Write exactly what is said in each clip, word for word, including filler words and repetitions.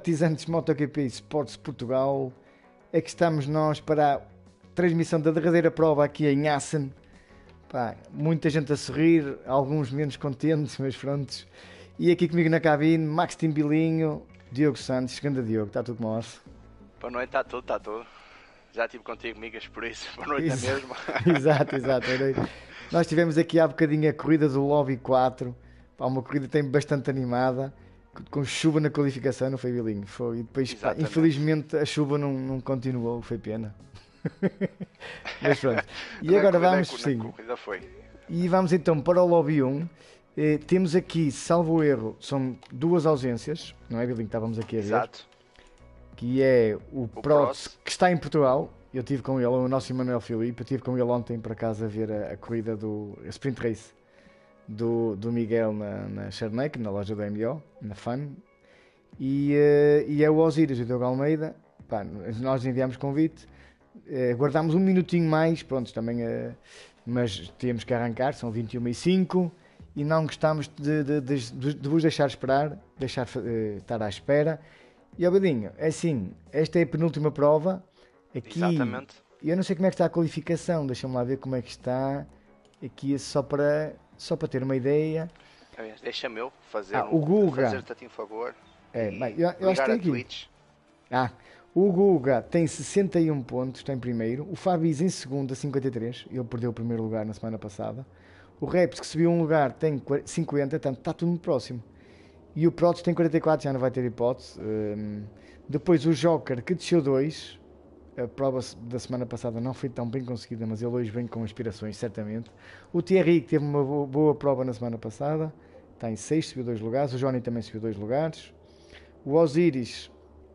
simpatizantes MotoGP Sports Portugal, é que estamos nós para a transmissão da derradeira prova aqui em Assen. Pá, muita gente a sorrir, alguns menos contentes, mas prontos. E aqui comigo na cabine, Max Timbilinho, Diogo Santos, grande Diogo, está tudo com nós? Boa noite, está tudo, está tudo. Já estive contigo, amigas, por isso, boa noite é mesmo. Exato, exato. Nós tivemos aqui há bocadinho a corrida do Lobby quatro, pá, uma corrida tem bastante animada, com chuva na qualificação, não foi, Bilinho? Foi. E depois, pá, infelizmente, a chuva não, não continuou, foi pena. Mas pronto. E agora vamos, sim. E vamos então para o Lobby um. Eh, temos aqui, salvo erro, são duas ausências, não é, Bilinho? Estávamos aqui a ver. Exato. Que é o, o Prots, que está em Portugal. Eu estive com ele, o nosso Emanuel Filipe. Eu estive com ele ontem para casa a ver a, a corrida do a Sprint Race do, do Miguel na, na Charneck, na loja do M O, na Fun. E, uh, e é o Osíris, o Diogo Almeida. Pá, nós enviámos convite. Uh, guardámos um minutinho mais, pronto, também, uh, mas temos que arrancar, são vinte e uma e cinco. E não gostamos de, de, de, de, de vos deixar esperar, deixar uh, estar à espera. E ó Badinho, é assim, esta é a penúltima prova. Aqui, exatamente. Eu não sei como é que está a qualificação, deixa-me lá ver como é que está. Aqui é só para, só para ter uma ideia. Deixa-me eu fazer, ah, o Guga, fazer-te um favor. É, bem, eu, eu acho que tem aqui. Twitch. Ah, o Guga tem sessenta e um pontos, está em primeiro. O Fabis em segundo, a cinquenta e três. Ele perdeu o primeiro lugar na semana passada. O Reps, que subiu um lugar, tem cinquenta, portanto está tudo muito próximo. E o Protos tem quarenta e quatro, já não vai ter hipótese. Um, depois o Joker, que desceu dois. A prova da semana passada não foi tão bem conseguida, mas ele hoje vem com inspirações, certamente. O Thierry, que teve uma boa, boa prova na semana passada, está em seis, subiu dois lugares. O Johnny também subiu dois lugares. O Osiris,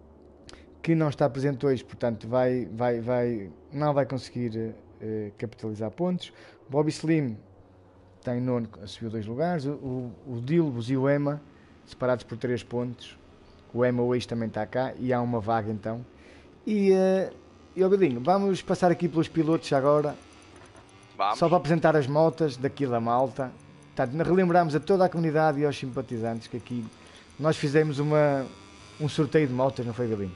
que não está presente hoje, portanto vai, vai, vai, não vai conseguir uh, capitalizar pontos. O Bobby Slim está em nono, subiu dois lugares. O, o, o Dilbos e o Ema, separados por três pontos. O Ema hoje também está cá e há uma vaga então. E, uh, e ó Belinho, vamos passar aqui pelos pilotos agora. Vamos. Só para apresentar as motas daqui da Malta. Portanto, relembramos a toda a comunidade e aos simpatizantes que aqui nós fizemos uma, um sorteio de motas, não foi, Belinho?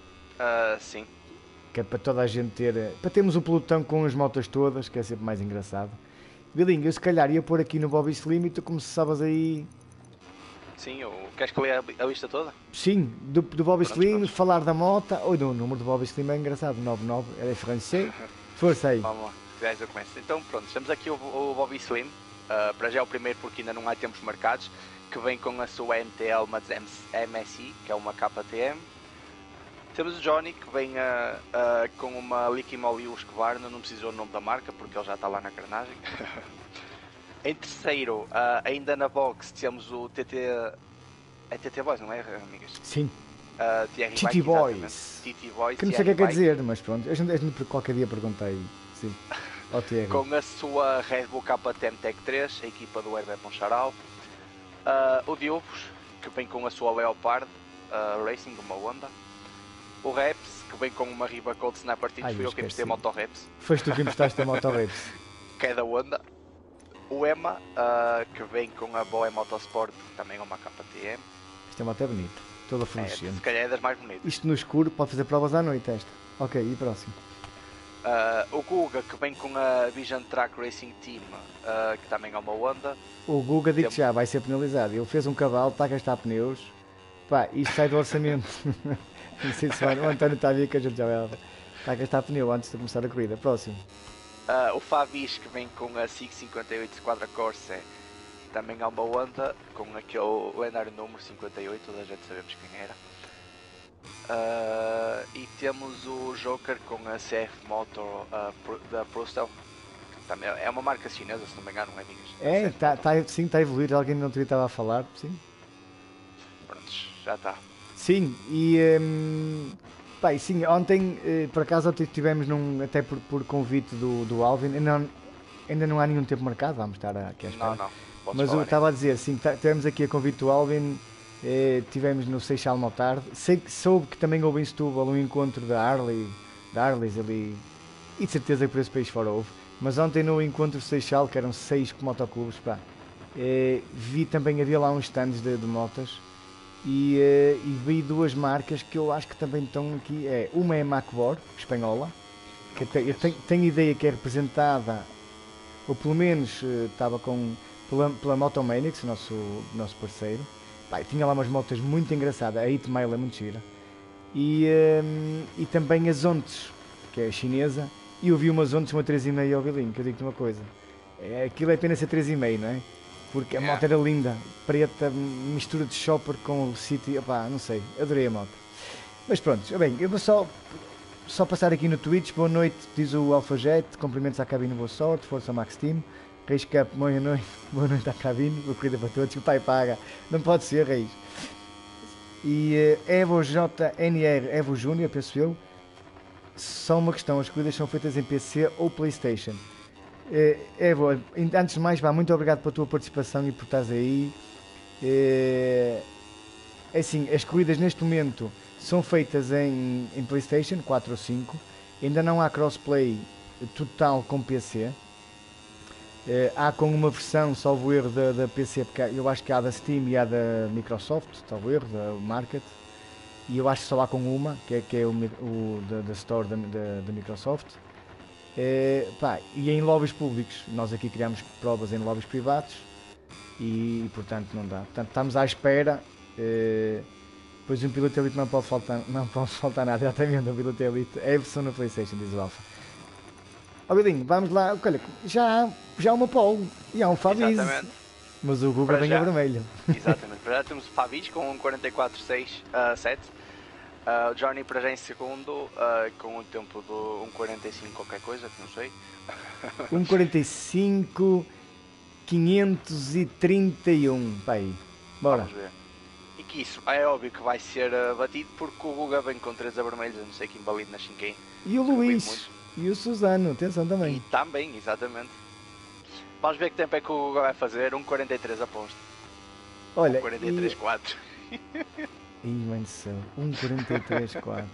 Uh, sim. Que é para toda a gente ter, para termos o pelotão com as motas todas, que é sempre mais engraçado. Belinho, eu se calhar ia pôr aqui no Bobby Slim e tu começavas aí. Sim, eu... queres que eu leia a lista toda? Sim, do, do Bobby pronto, Slim, pronto. Falar da moto. Ou oh, o número do Bobby Slim é engraçado, nove nove, é francês. Força aí. Vamos lá, aliás, eu começo. Então, pronto, estamos aqui o, o Bobby Slim. Uh, para já é o primeiro porque ainda não há tempos marcados. Que vem com a sua M T L Mads M S I, que é uma K T M. Temos o Johnny, que vem uh, uh, com uma Licky Molly Husqvarna, não precisou o nome da marca porque ele já está lá na carnagem. Em terceiro, uh, ainda na box, temos o T T... É T T Boys, não é, amigas? Sim. Uh, T T Boys. T T Boys. Que não sei o que é que quer dizer, mas pronto. A gente, a gente qualquer dia perguntei. Sim. Ao com a sua Red Bull K T M Tech três, a equipa do Hervé Poncharal. Uh, o Diobos, que vem com a sua Leopard uh, Racing, uma Honda. O Reps, que vem com uma Riva Cold Snapper Teams, fui eu que emprestei a Moto Reps. Foste tu que emprestaste a Moto Reps. Que é da Honda. O Ema, uh, que vem com a Boa Motorsport, também é uma K T M. Esta moto é bonita, toda fluorescente. É, se calhar é das mais bonitas. Isto no escuro pode fazer provas à noite, esta. Ok, e próximo? Uh, o Guga, que vem com a Vision Track Racing Team, uh, que também é uma Honda. O Guga, digo já, vai ser penalizado. Ele fez um cavalo, está a gastar pneus. Pá, isto sai do orçamento. Não sei se vai, o António está a ver que a gente já vai. Está a gastar pneu antes de começar a corrida. Próximo. Uh, o Fabis, que vem com a SIG cinquenta e oito Squadra Corsa, também há uma Honda com aquele lendário número cinquenta e oito, toda a gente sabemos quem era. Uh, e temos o Joker com a C F Motor uh, da Prostel, que também é uma marca chinesa, se não me engano, não é, amigas? É, tá, tá, sim, está a evoluir, alguém não estava a falar, sim. Pronto, já está. Sim, e um, bem, sim, ontem, eh, por acaso, tivemos num, até por, por convite do, do Alvin, ainda não, ainda não há nenhum tempo marcado, vamos estar aqui à espera. Não, não, mas eu estava a dizer, sim, tivemos aqui a convite do Alvin, eh, tivemos no Seixal uma tarde, sei, soube que também houve em Setúbal um encontro da Harley, da Harleys ali, e de certeza que por esse país fora houve, mas ontem no encontro Seixal, que eram seis motoclubes, pá, eh, vi também, havia lá uns stands de, de motas, e, uh, e vi duas marcas que eu acho que também estão aqui. É, uma é a Macbor, espanhola, que te, eu tenho, tenho ideia que é representada, ou pelo menos estava uh, com pela, pela Motomaniacs, nosso, nosso parceiro. Pá, tinha lá umas motas muito engraçadas, a oito Mile é muito gira. E, um, e também a Zontes, que é chinesa, e eu vi uma Zontes, uma três e meio ao Bilinho, que eu digo-te uma coisa. É, aquilo é apenas a três e meio, não é? Porque a moto era linda, preta, mistura de shopper com o City, opá, não sei, adorei a moto. Mas pronto, bem, eu vou só, só passar aqui no Twitch, boa noite, diz o AlphaJet, cumprimentos à cabine, boa sorte, força Max Team, Reis Cup, boa noite, boa noite à cabine, boa corrida para todos, o pai paga, não pode ser, Reis. E uh, Evo J N R, Evo Júnior, penso eu, só uma questão, as corridas são feitas em P C ou Playstation? Uh, Evo, antes de mais, vá, muito obrigado pela tua participação e por estás aí. Uh, é assim, as corridas neste momento são feitas em, em Playstation quatro ou cinco, ainda não há crossplay total com P C. Uh, há com uma versão, salvo erro, da, da P C, porque eu acho que há da Steam e há da Microsoft, salvo erro, da Market, e eu acho que só há com uma, que é, que é o, o da, da Store da, da, da Microsoft. Uh, pá, e em lobbies públicos, nós aqui criamos provas em lobbies privados e, portanto, não dá. Portanto, estamos à espera, uh, pois um piloto elite não pode faltar, não pode faltar nada, exatamente, um piloto elite é a versão na PlayStation, diz o Alpha. Ó, Bilinho, vamos lá, olha, já há, já há uma pole e há um Fabiz, mas o Guga vem a vermelho. Exatamente, para já temos o Fabiz com um quarenta e quatro seis sete, uh, o Johnny para já em segundo, uh, com um tempo de um quarenta e cinco qualquer coisa, que não sei. um quarenta e cinco quinhentos e trinta e um, pá aí, bora. Vamos ver. E que isso é óbvio que vai ser uh, batido porque o Guga vem com três a vermelhos, eu não sei quem valide na Shinken. E o Luís. E o Suzano, atenção também. E também, exatamente. Vamos ver que tempo é que o Guga vai fazer. um quarenta e três aposto. Olha, um quarenta e três quatro. Ih, mãe do céu. um quarenta e três quatro.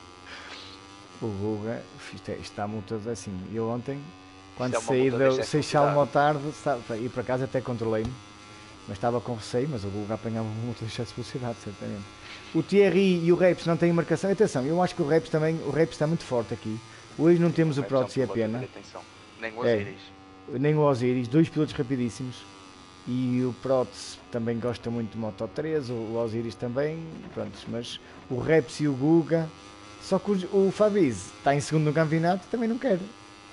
O Guga está muito assim. Eu ontem, quando saí do Seixal à tarde, e por acaso até controlei-me, mas estava com receio, mas o Guga apanhava um motor de excesso de velocidade, certamente. O Thierry e o Reps não têm marcação. Atenção, eu acho que o Reps também, o Reps está muito forte aqui. Hoje não temos o Prots e a pena. Nem o Osiris. É, nem o Osiris, dois pilotos rapidíssimos. E o Prots também gosta muito de Moto três, o Osiris também. Pronto, mas o Reps e o Guga. Só que o, o Fabiz está em segundo no campeonato, também não quer.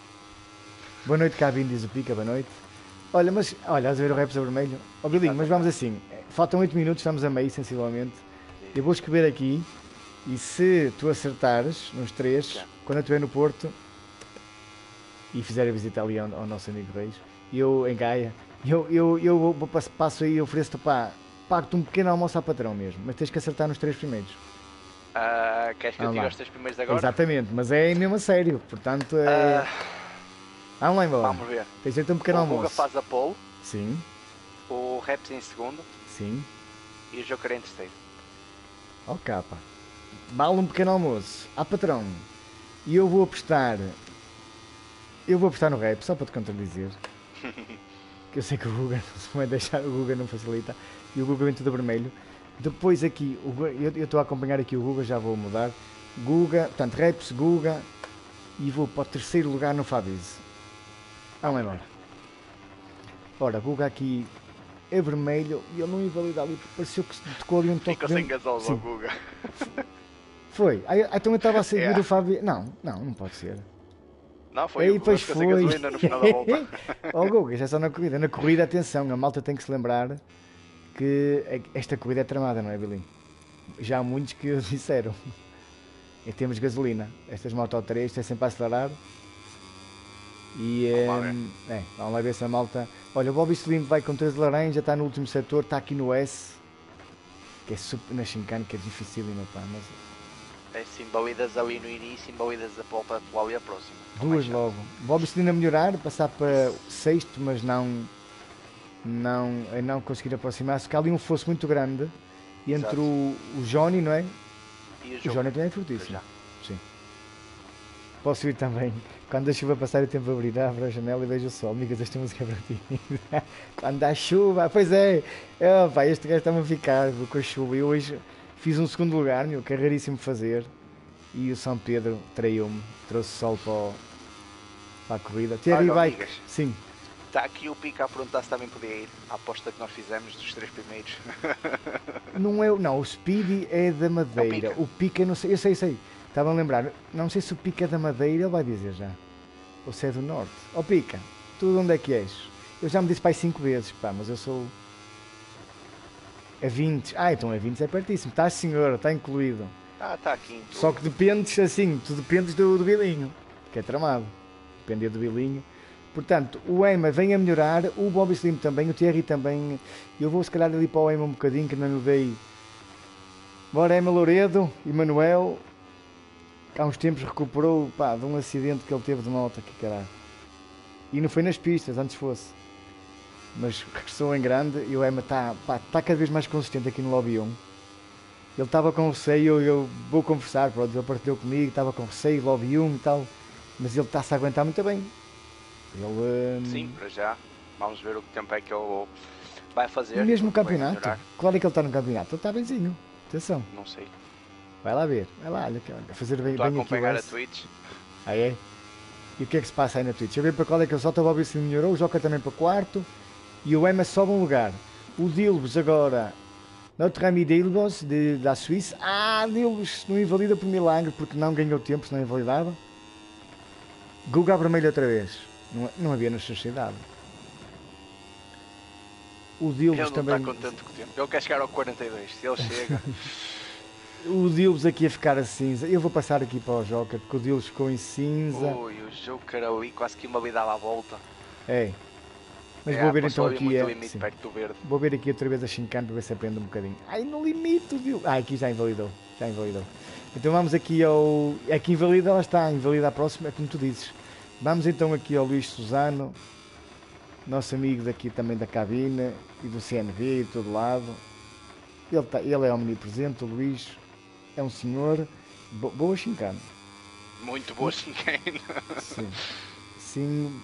Boa noite, Cabine, diz o Pica, boa noite. Olha, mas olha, a ver o Reps a vermelho. Ó, oh, Bilinho, mas vamos assim. Faltam oito minutos, estamos a meio, sensivelmente. Eu vou escrever aqui. E se tu acertares nos três, já. Quando eu estiver no Porto e fizer a visita ali ao, ao nosso amigo Reis, eu em Gaia, eu, eu, eu, eu passo aí e ofereço-te, pá, pago-te um pequeno almoço ao patrão mesmo, mas tens que acertar nos três primeiros. Uh, queres que ah, eu diga os três primeiros agora? Exatamente, mas é mesmo a sério, portanto é... Uh, vamos lá embora. Vamos ver. Tens de ter um pequeno o almoço. O Guga faz a pole. Sim. O Reps em segundo. Sim. E o Joker em terceiro. Ó, capa. Vale um pequeno almoço. Ah, patrão. E eu vou apostar. Eu vou apostar no Rap, só para te contradizer. Que eu sei que o Guga não se vai deixar, o Guga não facilita. E o Guga vem tudo vermelho. Depois aqui, o Guga, eu estou a acompanhar aqui o Guga, já vou mudar. Guga, portanto, Raps, Guga. E vou para o terceiro lugar no Fabiz. Vamos embora. Ora, Guga aqui é vermelho e eu não ia validar ali, pareceu que tocou ali um toque. Ficou sem gasóleo ao Guga. Foi. Aí, então eu estava a seguir é. o Fábio. Não, não, não pode ser. Não, foi aí, depois foi. No final da volta. Oh, Guga, já é só na corrida. Na corrida, atenção, a malta tem que se lembrar que esta corrida é tramada, não é, Bilinho? Já há muitos que disseram. Em termos de gasolina, estas Moto três é sempre a acelerar. E vamos é, é, vamos lá ver se a malta. Olha, o Bobby Slim vai com três laranja, está no último setor, está aqui no S, que é super na Shinkane, que é difícil, não pá, mas. É simbolidas ali no início, simbolidas a volta atual e a próxima. Duas logo. Bobby Slim a melhorar, passar para sexto, mas não. Não, não conseguir aproximar-se. Que há ali um fosso muito grande entre o, o Johnny, não é? E o, o Johnny também é fortíssimo. Sim. Posso ir também. Quando a chuva passar e o tempo abrirá, abro a janela e vejo o sol. Amigas, esta música é para ti. Quando há chuva, pois é. Oh, pá, este gajo está-me a ficar com a chuva. Eu hoje fiz um segundo lugar, meu, que é raríssimo fazer. E o São Pedro traiu-me. Trouxe sol para, o, para a corrida. Terry Bike. Sim. Está aqui o Pica a perguntar se também podia ir à aposta que nós fizemos dos três primeiros. Não é, não, o Speedy é da Madeira. É o, Pica. o Pica, não sei, eu sei, sei. Estava a lembrar, não sei se o Pica é da Madeira, ele vai dizer já. Ou se é do Norte. Ó oh, Pica, tu de onde é que és? Eu já me disse pai cinco vezes, pá, mas eu sou... É vinte. Ah, então é vinte, é pertíssimo. Está senhora, está incluído. Ah, está aqui. Então. Só que dependes assim, tu dependes do, do Bilinho, que é tramado. Depender do Bilinho. Portanto, o Ema vem a melhorar, o Bobby Slim também, o Thierry também. Eu vou se calhar ali para o Ema um bocadinho, que não lhe dei. Bora Ema Louredo e Manuel. Há uns tempos recuperou, pá, de um acidente que ele teve de moto, que caralho. E não foi nas pistas, antes fosse. Mas regressou em grande e o Ema está tá cada vez mais consistente aqui no Lobby um. Ele estava com receio, eu, eu vou conversar, pronto, ele partilhou comigo, estava com receio, Lobby um e tal. Mas ele está-se a aguentar muito bem. Ele, hum... Sim, para já. Vamos ver o que tempo é que ele vai fazer. E mesmo no campeonato? Qual é que ele está no campeonato? Ele está benzinho. Atenção. Não sei. Vai lá ver. Vai lá, olha, fazer bem, Estou bem a acompanhar aqui a Twitch. Ah é? E o que é que se passa aí na Twitch? Deixa eu ver para qual é que ele solta. O Bobby se melhorou, o Joca também para quarto. E o Ema sobe um lugar. O Dilbos agora. Notre ami Dilbos, de, da Suíça. Ah, Dilbos não invalida por milagre, porque não ganhou tempo, se não invalidava. Guga vermelho outra vez. Não, não havia necessidade. O Dilbos também... Ele não está contente com o tempo. Ele quer chegar ao quarenta e dois. Se ele chega... O Dilbos aqui a ficar a cinza. Eu vou passar aqui para o Joker, porque o Dilbos ficou em cinza. Ui, o Joker ali quase que invalidava a volta. É. Mas é, vou ver então aqui... É, limite, perto do verde. Vou ver aqui outra vez a Shinkan para ver se aprende um bocadinho. Ai, no limite, viu? Ah, aqui já invalidou. Já invalidou. Então vamos aqui ao... É que invalida, ela está. Invalida a próxima, é como tu dizes. Vamos então aqui ao Luís Suzano. Nosso amigo daqui também da cabine. E do C N V e de todo lado. Ele, tá, ele é omnipresente, o Luís. É um senhor. Bo, boa Shinkan. Muito boa Shinkan. Sim. Sim.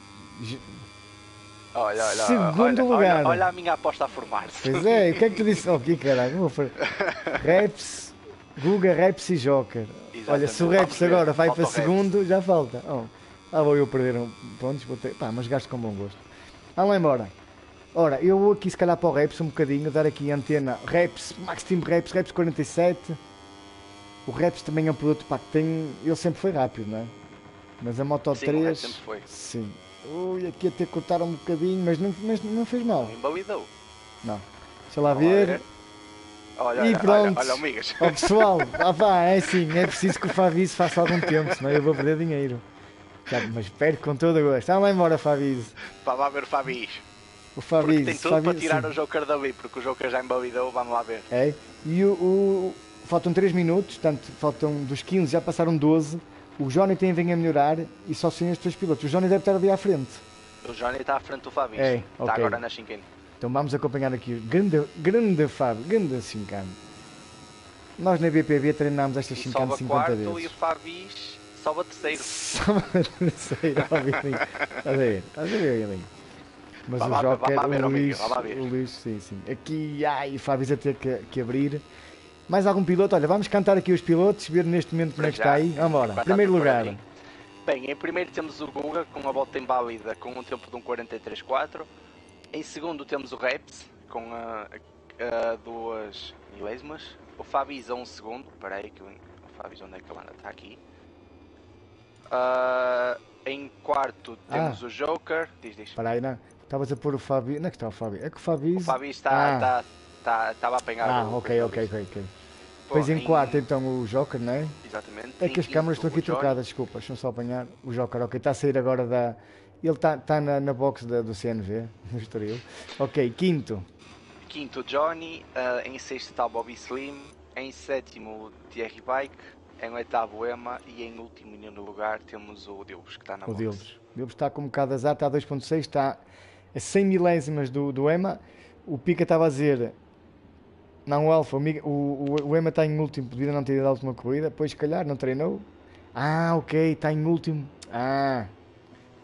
Olha, olha, Segundo olha, lugar. Olha, olha a minha aposta a formar-se. Pois é, o que é que tu disse? Oh, que caralho. Reps, Guga, Reps e Joker. Exatamente. Olha, se o Reps agora vai para segundo, já falta. Oh, lá vou eu perder um pontos. Vou ter... Pá, mas gasto com bom gosto. Vamos lá embora. Ora, eu vou aqui se calhar para o Reps um bocadinho, dar aqui a antena Reps, Max Team Reps, Reps quarenta e sete. O Reps também é um produto, pá, que tem... Ele sempre foi rápido, não é? Mas a Moto sim, três... sempre foi. Sim. Ui, aqui até cortaram um bocadinho, mas não, mas não fez mal. Não invalidou. Não. Deixa lá ver. Olha, e olha, pronto. olha, olha amigas. Ó pessoal, ah, pá, é assim, é preciso que o Fabrício faça algum tempo, senão eu vou perder dinheiro. Já, mas perco com todo o gosto. Vamos lá embora, Fabrício. Pá, vá ver o Fabrício. O Fabrício. Porque tem tudo Fabrício, para tirar sim. o Joker dali, porque o Joker já invalidou, vamos lá ver. É, e o, o... Faltam três minutos, portanto, faltam dos quinze, já passaram doze. O Johnny tem vem a melhorar e só sem estes três pilotos. O Johnny deve estar ali à frente. O Johnny está à frente do Fabrício. É, está okay. agora na Shinkan. Então vamos acompanhar aqui o grande, grande Fábio, grande Shinkan. Nós na B P B treinámos esta Shinkan cinquenta vezes. E o Fabrício sobe a terceiro. Sobe a terceiro, obviamente. Estás a ver, estás a ver ali. Mas vai o lá, Joker, vai lá ver, o Luís, amigo, o Luís, sim, sim. Aqui, ai, o Fábio a ter que, que abrir. Mais algum piloto? Olha, vamos cantar aqui os pilotos, ver neste momento como é que está aí. Vamos embora. Primeiro lugar. Bem, em primeiro temos o Guga com uma volta inválida com um tempo de um quarenta e três quatro. Em segundo temos o Reps com uh, uh, duas milésimas. O Fabis a um segundo. Espera aí, que o Fabis onde é que ele anda? Está aqui. Uh, em quarto temos ah. o Joker. Diz, diz. Espera aí, não. Estavas a pôr o Fabio. Onde é que está o Fabio? É que o Fabio... O Fabio está, ah. está, está, estava a apanhar ah, o... ok, ok, ok, ok. Depois em, em quarto então o Joker, não é? Exatamente. É que as câmaras estão aqui trocadas, desculpa, deixa-me só apanhar o Joker, ok, está a sair agora da... Ele está, está na, na box da, do C N V, no Estoril. Ok, quinto. Quinto Johnny, uh, em sexto está o Bobby Slim, em sétimo o Thierry Bike, em oitavo o Ema e em último e nono lugar temos o Dilbos, que está na o box. Dilbos. O Dilbos está com um bocado de azar, está a dois ponto seis, está a cem milésimas do, do Ema. O Pica estava a dizer... Não, o Alfa, o, o, o Ema está em último, podia não ter ido à última corrida, depois se calhar não treinou. Ah, ok, está em último. Ah,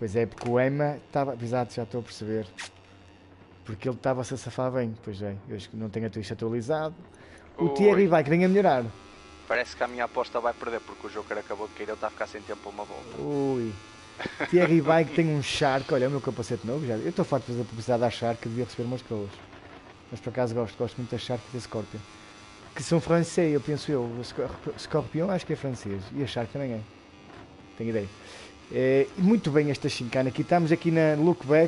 Pois é, porque o Ema estava. Exato, já estou a perceber. Porque ele estava-se a safar bem. Pois é, eu acho que não tenho a Twitch atualizado. O Ui. Thierry vai que nem a melhorar. Parece que a minha aposta vai perder porque o Joker acabou de cair, ele está a ficar sem tempo para uma volta. Ui. Thierry vai que tem um Shark. Olha, o meu capacete novo. Já. Eu estou farto de fazer publicidade à Shark, que devia receber umas coroas. Mas por acaso gosto, gosto muito da Shark e da Scorpion. Que são francês, eu penso eu. O Scorpion acho que é francês. E a Shark também é. Tenho ideia. É, muito bem esta chincana. Aqui estamos aqui na Look Back.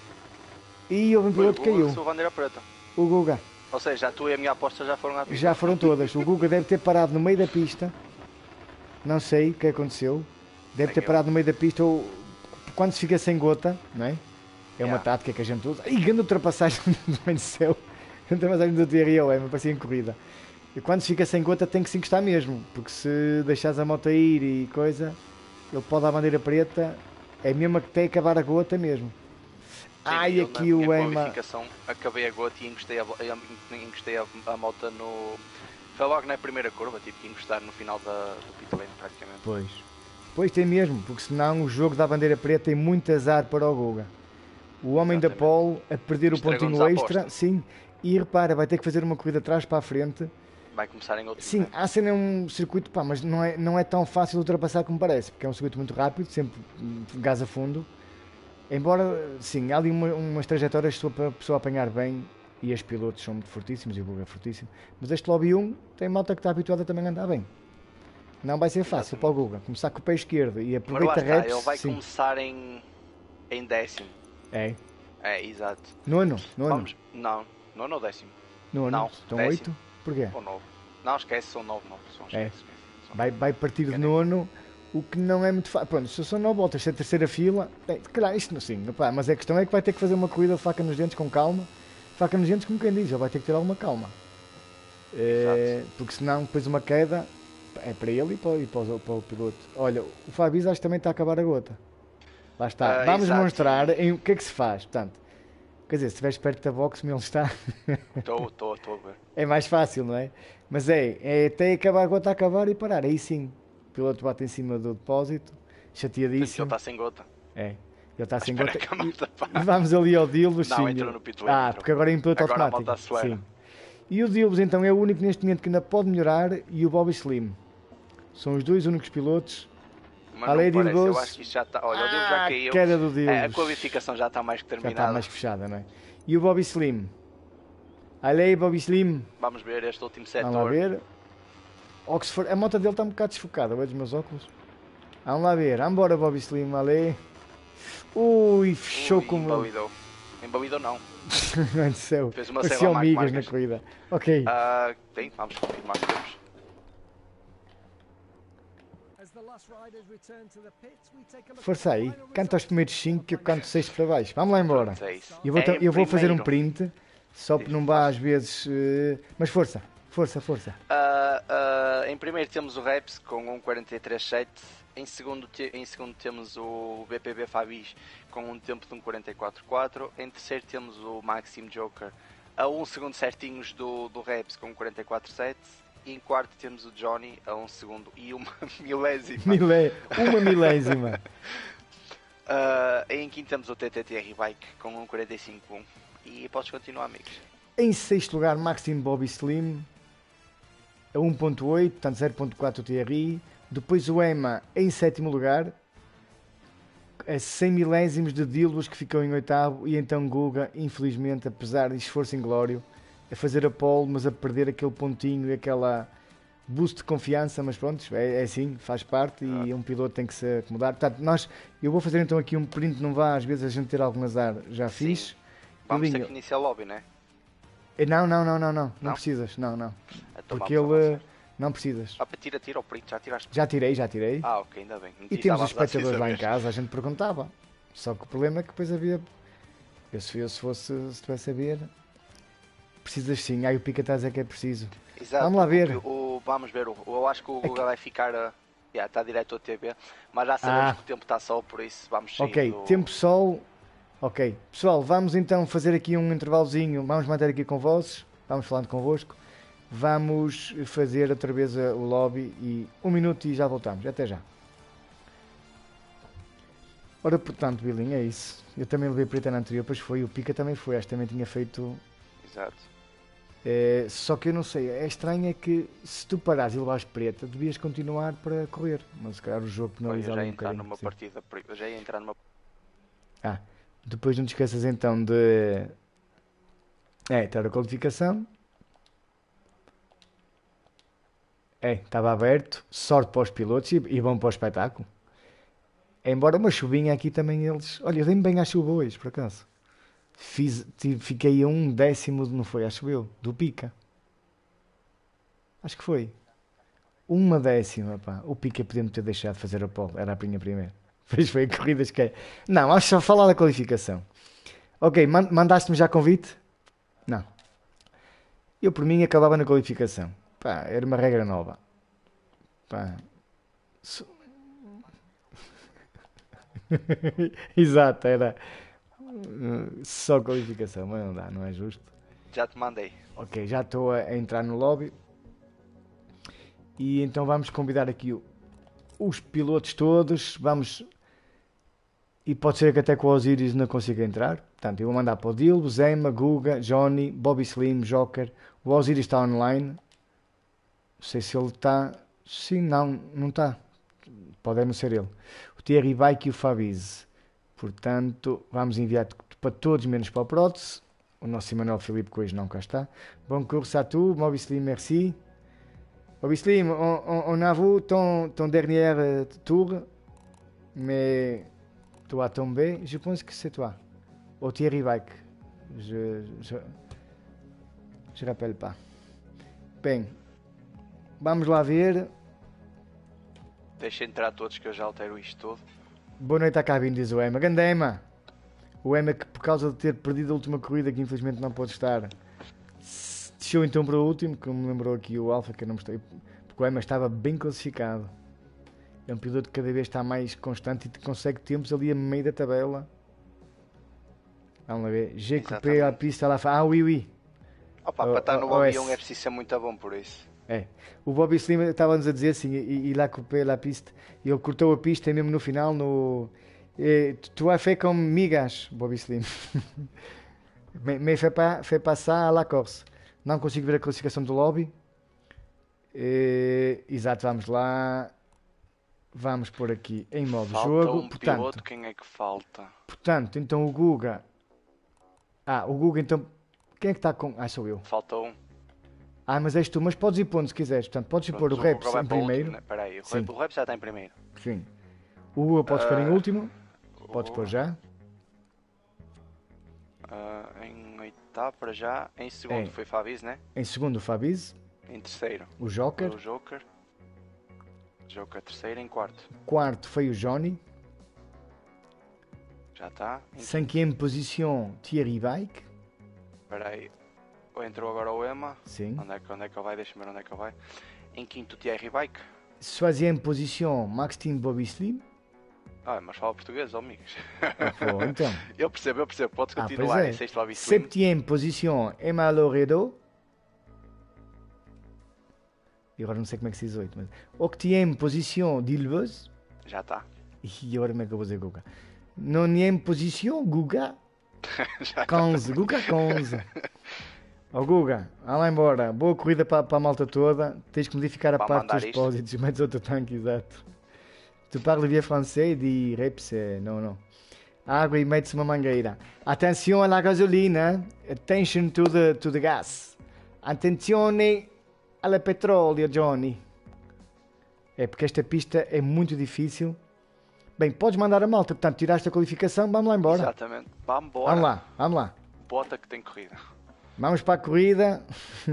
E houve um piloto que caiu. O bandeira preta. O Guga. Ou seja, a tua e a minha aposta já foram à pista. Já foram todas. O Guga deve ter parado no meio da pista. Não sei o que aconteceu. Deve ter parado no meio da pista ou quando se fica sem gota, não é? É uma Yeah. tática que a gente usa. Ih, grande ultrapassagem do meio do céu. Grande ultrapassagem do Thierry Oema, parecia em corrida. E quando se fica sem gota tem que se encostar mesmo. Porque se deixares a moto ir e coisa, ele pode dar a bandeira preta. É mesmo que tem que acabar a gota mesmo. Sim, Ai, eu, aqui na o minha Ema. qualificação acabei a gota e encostei a, encostei a, a moto no... Foi logo na primeira curva, tive que encostar no final da, do pit lane praticamente. Pois. Pois tem mesmo, porque senão o jogo da bandeira preta tem muito azar para o Guga. O homem Exatamente. da pole a perder o Estragou-nos pontinho a extra, aposta. sim. E repara, vai ter que fazer uma corrida atrás para a frente. Vai começar em outro Sim, momento. a cena é um circuito, pá, mas não é, não é tão fácil de ultrapassar como parece, porque é um circuito muito rápido, sempre hum, gás a fundo. Embora, sim, há ali uma, umas trajetórias para a pessoa apanhar bem e os pilotos são muito fortíssimos e o Guga é fortíssimo. Mas este Lobby um tem malta que está habituada também a andar bem. Não vai ser fácil para o Guga. Começar com o pé esquerdo e Mas lá aproveita está, reps. ele vai Sim. começar em, em décimo. É. É, exato. Nono, nono. Vamos, não, nono ou décimo? Nono. Não, Estão décimo. oito? Porquê? Ou novo. Não, esquece, são nove, nove. São, É. esquece, esquece. São Vai, nove. vai partir de Enganei. nono, o que não é muito fácil. Pronto, se são nove voltas, se é a terceira fila, bem, claro, isto não sim, opá, mas a questão é que vai ter que fazer uma corrida de faca nos dentes com calma. Faca nos dentes, como quem diz, ele vai ter que ter alguma calma. É, porque senão, depois uma queda é para ele e para, e para, o, para o piloto. Olha, o Fabio acho que também está a acabar a gota. Lá está. Ah, Vamos exato. demonstrar em, o que é que se faz. Portanto, quer dizer, se estiveres perto da box, como ele está, Estou, estou, estou a ver. é mais fácil, não é? Mas é, é até acabar a gota, acabar e parar. Aí sim, o piloto bate em cima do depósito, Ele chateadíssimo. está sem gota. É, ele está sem Espera gota. que a malta E pare. vamos ali ao Dilbos, Não, sim. entrou no pit lane, Ah, entrou. porque agora é em piloto Agora a automático. malta acelera. Sim. E o Dilbos então é o único neste momento que ainda pode melhorar e o Bobby Slim. São os dois únicos pilotos. Mas A não Lady parece, eu Dilbos. acho que isto já está. Olha, o Dilbos já Ah, caiu. queda do Dilbos. É, a qualificação já está mais que Já está terminada. mais fechada, não é? E o Bobby Slim. Olha Bobby Slim. Vamos ver este último Vamos lá setor. ver. Oxford. A moto dele está um bocado desfocada, vejo os meus óculos. Vamos lá ver. Vamos embora, Bobby Slim. Ale. Ui, fechou Ui, com o. Embalidou. Embalidou não. Meu Deus do céu. Fez uma Parecia cela mais migas na marcas. corrida. Ok. Ah, tem, vamos confirmar que temos. Força aí. Canta os primeiros cinco que eu canto seis para baixo. Vamos lá embora. Pronto, é isso. Eu vou, É eu vou fazer um primeiro. print. Só que não vá às vezes. eh, Mas força. Força, força. Ah, ah, em primeiro temos o Reps com um quarenta e três sete. Em segundo, te- em segundo temos o B P B Fabis com um tempo de um quarenta e quatro quatro. Em terceiro temos o Maxim Joker a um segundo certinhos do, do Reps com um quarenta e quatro sete. E em quarto temos o Johnny a um segundo e uma milésima. Milé... Uma milésima. Ah, em quinto temos o T T T R Bike com um quarenta e cinco um. E podes continuar, amigos. Em sexto lugar, Maxim Bobby Slim. A um ponto oito, portanto zero ponto quatro T R I. Depois o Ema em sétimo lugar. A cem milésimos de Dilbos que ficou em oitavo. E então Guga, infelizmente, apesar de esforço inglório, a fazer a pole, mas a perder aquele pontinho e aquela boost de confiança. Mas pronto, é, é assim, faz parte e um piloto tem que se acomodar. Portanto, nós, eu vou fazer então aqui um print, não vá às vezes a gente ter algum azar, já fiz. Sim. Vamos ter Elinho, que iniciar o lobby, né? eh, Não, não, não, não, não, não, Não? precisas, não, não. Então Porque vamos ele, avançar. não precisas. Ah, tira, tira o print, já tiraste. Já tirei, já tirei. Ah, ok, ainda bem. E temos os espectadores lá em casa, a gente perguntava. Só que o problema é que depois havia. Eu se eu se fosse, se estivesse a ver, precisas sim. Aí o Pica está a dizer que é preciso. Exato. Vamos lá ver. O, o- vamos ver. O, eu acho que o Google vai ficar. Uh, yeah, está direto ao T V. Mas já sabemos Ah. que o tempo está sol, por isso vamos sair Ok, do... tempo sol. Ok, pessoal, vamos então fazer aqui um intervalozinho. Vamos manter aqui com vossos. Vamos falando convosco. Vamos fazer outra vez uh, o lobby e um minuto e já voltamos. Até já. Ora, portanto, Bilinho, é isso. Eu também levei preta na anterior, depois foi. O Pica também foi. Acho que também tinha feito. Exato. É, só que eu não sei. É estranho é que se tu parares e levares preta, devias continuar para correr. Mas se calhar o jogo Olha, eu penalizava já um ia entrar bocadinho. numa Sim. partida. Eu já ia entrar numa. Ah, depois não te esqueças então de. É, ter a qualificação. É, estava aberto. Sorte para os pilotos e, e bom para o espetáculo. Embora uma chuvinha aqui também eles. Olha, eu dei-me bem à chuva hoje, por acaso. Fiz, tive- fiquei a um décimo, não foi? Acho eu, do Pica. Acho que foi. Uma décima, pá. O Pica podia-me ter deixado de fazer a pole. Era a minha primeira. Pois foi a corridas que é. Não, acho só falar da qualificação. Ok, man- mandaste-me já convite? Não. Eu por mim acabava na qualificação. Pá, era uma regra nova. Pá. So- Exato, era uh, só qualificação, mas não dá, não é justo. Já te mandei. Ok, já estou a, a entrar no lobby. E então vamos convidar aqui o- os pilotos todos. Vamos. E pode ser que até com o Osiris não consiga entrar. Portanto, eu vou mandar para o Dilbo, Zema, Guga, Johnny, Bobby Slim, Joker. O Osiris está online. Não sei se ele está. Sim, não, não está. Pode não ser ele. O Thierry Bike e o Fabize. Portanto, vamos enviar para todos, menos para o Prótese. O nosso Emanuel Filipe, que hoje não cá está. Bom curso a tu, Bobby Slim, merci. Bobby Slim, on, on, on a vu ton, ton dernier euh, tour, mais tu as tombé. Je pense que c'est toi. Au Thierry Bike. Je, je, je rappelle pas. Bem, vamos lá ver. Deixa entrar todos que eu já altero isto tudo. Boa noite à cabine, diz o Ema. Ganda Ema. O Ema que por causa de ter perdido a última corrida, que infelizmente não pode estar, s- desceu então para o último, que me lembrou aqui o Alfa, que eu não mostrei, porque o Ema estava bem classificado. É um piloto que cada vez está mais constante e consegue tempos ali a meio da tabela. Vamos lá ver. J'ai coupé a Exatamente. pista lá. Ah, oui, oui. Opa, Oh, para estar oh, no oh, avião esse. é preciso ser muito bom por isso. É. O Bobby Slim estava-nos a dizer assim, e, e lá coupé a pista. E ele cortou a pista e mesmo no final, no. Eh, tu as fait comme migas, Bobby Slim. mais mais fait pas, fait pas ça à la Corse. Não consigo ver a classificação do lobby. Eh, exato, vamos lá. Vamos pôr aqui em modo Falta jogo. um Portanto, piloto, quem é que falta? portanto, então o Guga. Ah, o Guga então. Quem é que está com. Ah, sou eu. Falta um. Ah, mas és tu, mas podes ir pondo se quiseres. Portanto, podes ir pôr o Pronto, Reps Guga vai em para o último, primeiro. né? Espera aí, o Sim. Rep- o Rep já está em primeiro. Sim. O Guga podes pôr em Ah, último. Podes o- pôr já. ah, em oitavo para já. Em segundo É. foi Fabiz, né? Em segundo, o Fabiz. Em terceiro O Joker. foi o Joker. Joker terceiro. Em quarto Quarto foi o Johnny. já está. Em... Cinquième position, Thierry Bike. Espera aí. Entrou agora o Ema. Sim. Onde é que, onde é que ele vai? Deixa-me ver onde é que ele vai. Em quinto, Thierry Bike. Troisième position, Maxime Bobby Slim. Ah, mas fala português, ó amigos. Ah, pô, então. Eu percebo, eu percebo. Podes Ah, continuar. pois é. Em sexto, Bobby Slim. Septième position, Emma Loredo. E agora não sei como é que se diz oito, mas... Octième position, Dilbuz. Já está. E agora como é que eu vou dizer Guga? Nonième position, Guga. Já tá. Conze, Guga Conze. Ó Guga, vai lá embora. Boa corrida para, para a malta toda. Tens que modificar a Para parte mandar dos isto. depósitos. Metes outro tanque, exato. Tu parles bien français de reps? eh, Não, não. Água e metes uma mangueira. Atenção à gasolina. Attention to the, to the gas. Attenzione al petróleo, Johnny. É porque esta pista é muito difícil. Bem, podes mandar a malta. Portanto, tiraste a qualificação. Vamos lá embora. Exatamente. Vamos embora. Vamos lá, vamos lá. Bota que tem corrida. Vamos para a corrida.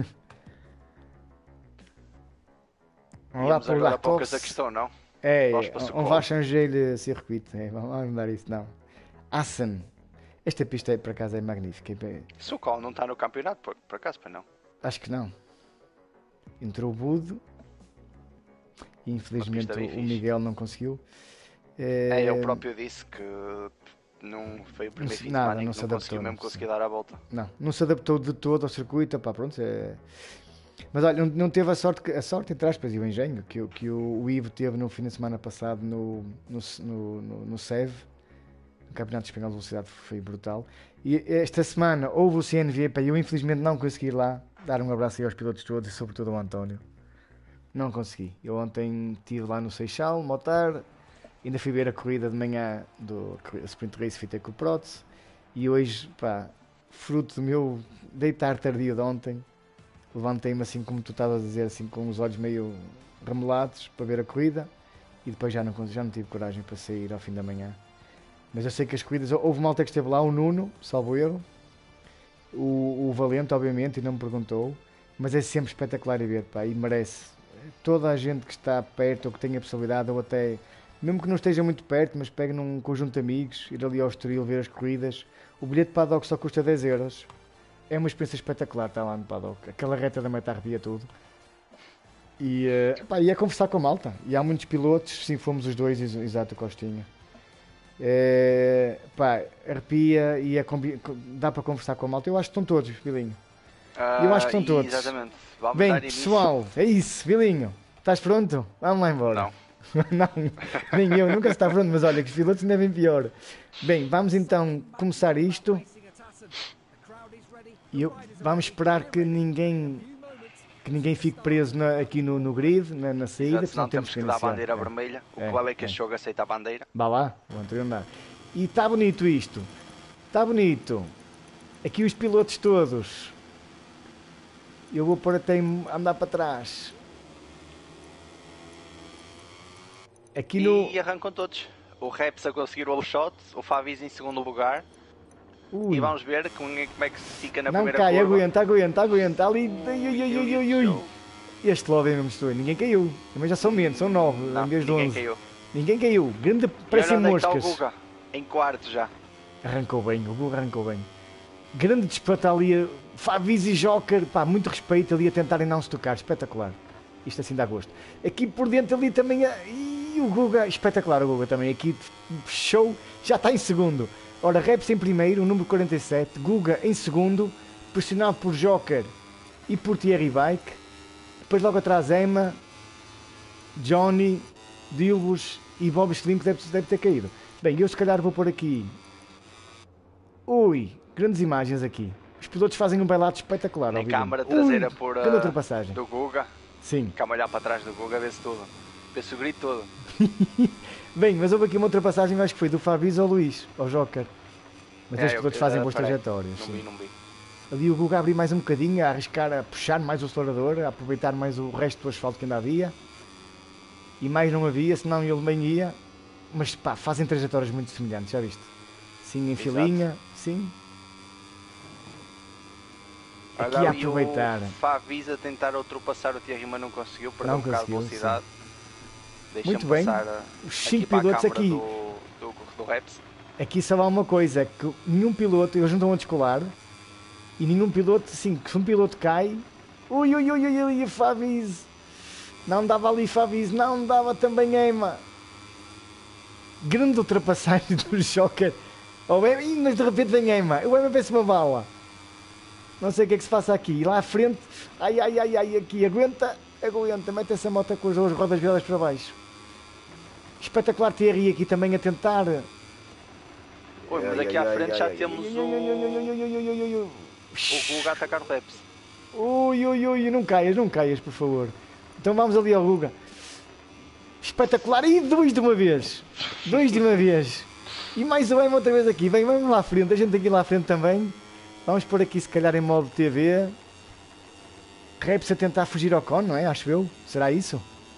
Vamos lá Vamos para o agora La para o Corse. Cazaquistão, não? É, Vamos para on Socorro. va changer le circuit. É, vamos mudar isso, não. Assen. Esta pista, por acaso, é magnífica. É- Socorro não está no campeonato, por, por acaso, para não. Acho que não. Entrou o Budo. E, infelizmente, Uma pista bem o fixe. Miguel não conseguiu. É, É, ele próprio disse que não foi o primeiro se- fim de nada, semana em não que se não adaptou, conseguiu mesmo não. conseguir dar a volta. Não, não se adaptou de todo ao circuito. Pá, pronto, é... Mas olha, não, não teve a sorte, que- a sorte entre aspas, e o engenho que, o- que o, o Ivo teve no fim de semana passado no, no, no, no, no S E V. Campeonato Espanhol de Velocidade foi brutal. E esta semana houve o C N V, pá, eu infelizmente não consegui ir lá dar um abraço aí aos pilotos todos e sobretudo ao António. Não consegui. Eu ontem estive lá no Seixal, Motar, ainda fui ver a corrida de manhã do Sprint Race, fui ter com o Prots, e hoje, pá, fruto do meu deitar tardio de ontem, levantei-me assim como tu estavas a dizer, assim com os olhos meio remelados para ver a corrida, e depois já não, já não tive coragem para sair ao fim da manhã. Mas eu sei que as corridas, houve malta que esteve lá, o Nuno, salvo erro, o, o Valente, obviamente, e não me perguntou, mas é sempre espetacular a ver, pá, e merece. Toda a gente que está perto ou que tenha possibilidade, ou até, mesmo que não esteja muito perto, mas pegue num conjunto de amigos, ir ali ao Estoril ver as corridas, o bilhete de paddock só custa dez euros. É uma experiência espetacular estar lá no paddock, aquela reta da meta arrepia tudo. E, uh, pá, e é conversar com a malta, e há muitos pilotos, sim, fomos os dois, exato, Costinha. É, pá, arrepia e é, dá para conversar com a malta. Eu acho que estão todos, Vilinho. Uh, Eu acho que estão todos. Exatamente. Vamos Bem, dar pessoal, é isso, Vilinho. Estás pronto? Vamos lá embora. Não. Não, nem eu, nunca está pronto, mas olha que os pilotos ainda bem pior. Bem, vamos então começar isto. E eu, vamos esperar que ninguém que ninguém fique preso na, aqui no, no grid, na, na saída. Exato, não temos que dar a bandeira é. vermelha. O é, que vale é que é. a Shoga aceita a bandeira. Vá lá, o António andar. E está bonito isto. Está bonito. Aqui os pilotos todos. Eu vou pôr até andar para trás. Aqui no... E arrancam todos. O Reps a conseguir o all shot, o Favis em segundo lugar. Ui. E vamos ver como é, como é que se fica na não primeira cai, curva. Aguenta, aguenta, aguenta. Ali. Ui, ui, ui, ui, ui. Este lobby mesmo estou. Ninguém caiu. Também já são menos, são nove. Não, em vez de ninguém onze. caiu. Ninguém caiu. Grande, parecem moscas. Está o Guga? Em quarto já. Arrancou bem, o Guga arrancou bem. Grande disputa ali. Favis e Joker, pá, muito respeito ali a tentarem não se tocar. Espetacular. Isto assim dá gosto. Aqui por dentro ali também. E o Guga, espetacular o Guga também. Aqui show, já está em segundo. Ora, Reps em primeiro, o número quarenta e sete. Guga em segundo, pressionado por Joker e por Thierry Bike. Depois logo atrás Emma, Johnny, Dilbos e Bob Slim, que deve, deve ter caído. Bem, eu se calhar vou pôr aqui. Ui, grandes imagens aqui. Os pilotos fazem um bailado espetacular. Em câmara traseira Ui, por, uh, ultrapassagem. do Guga. Sim. Cá olhar para trás do Guga, vê-se tudo. Vê-se o grito todo. Bem, mas houve aqui uma ultrapassagem, acho que foi do Favis ao Luís, ao Joker. Mas é, os pilotos eu, fazem uh, boas trajetórias. Não sim. vi, não vi. Ali o Guga abrir mais um bocadinho, a arriscar, a puxar mais o acelerador, a aproveitar mais o resto do asfalto que ainda havia. E mais não havia, senão ele bem ia. Mas pá, fazem trajetórias muito semelhantes, já viste? Sim, em Exato. Filinha, sim. Aqui a aproveitar. O Favis a tentar ultrapassar o Thierry, mas não conseguiu, perdeu não um bocado de velocidade. Muito bem, os cinco pilotos aqui. Do, do, do Reps. Aqui só há uma coisa, que nenhum piloto, eles não estão a descolar, e nenhum piloto, assim, que se um piloto cai, ui, ui, ui, ui, ui, Favis, não dava ali Favis, não dava também Emma. Grande ultrapassagem do Joker. Oh, mas de repente vem Emma, o Emma pensa uma bala. Não sei o que é que se passa aqui, e lá à frente, ai, ai, ai, ai, aqui, aguenta, aguenta, mete essa moto com as duas rodas viradas para baixo. Espetacular Thierry aqui também a tentar. Oi, mas aqui à frente já temos o... o Guga a atacar o Reps. Ui, ui, ui, não caias, não caias, por favor. Então vamos ali ao Guga. Espetacular, e dois de uma vez. Dois de uma vez. E mais o Emma outra vez aqui, vem, vamos lá à frente, a gente aqui lá à frente também. Vamos pôr aqui se calhar em modo T V. Reps a tentar fugir ao cone, não é? Acho eu. Será isso?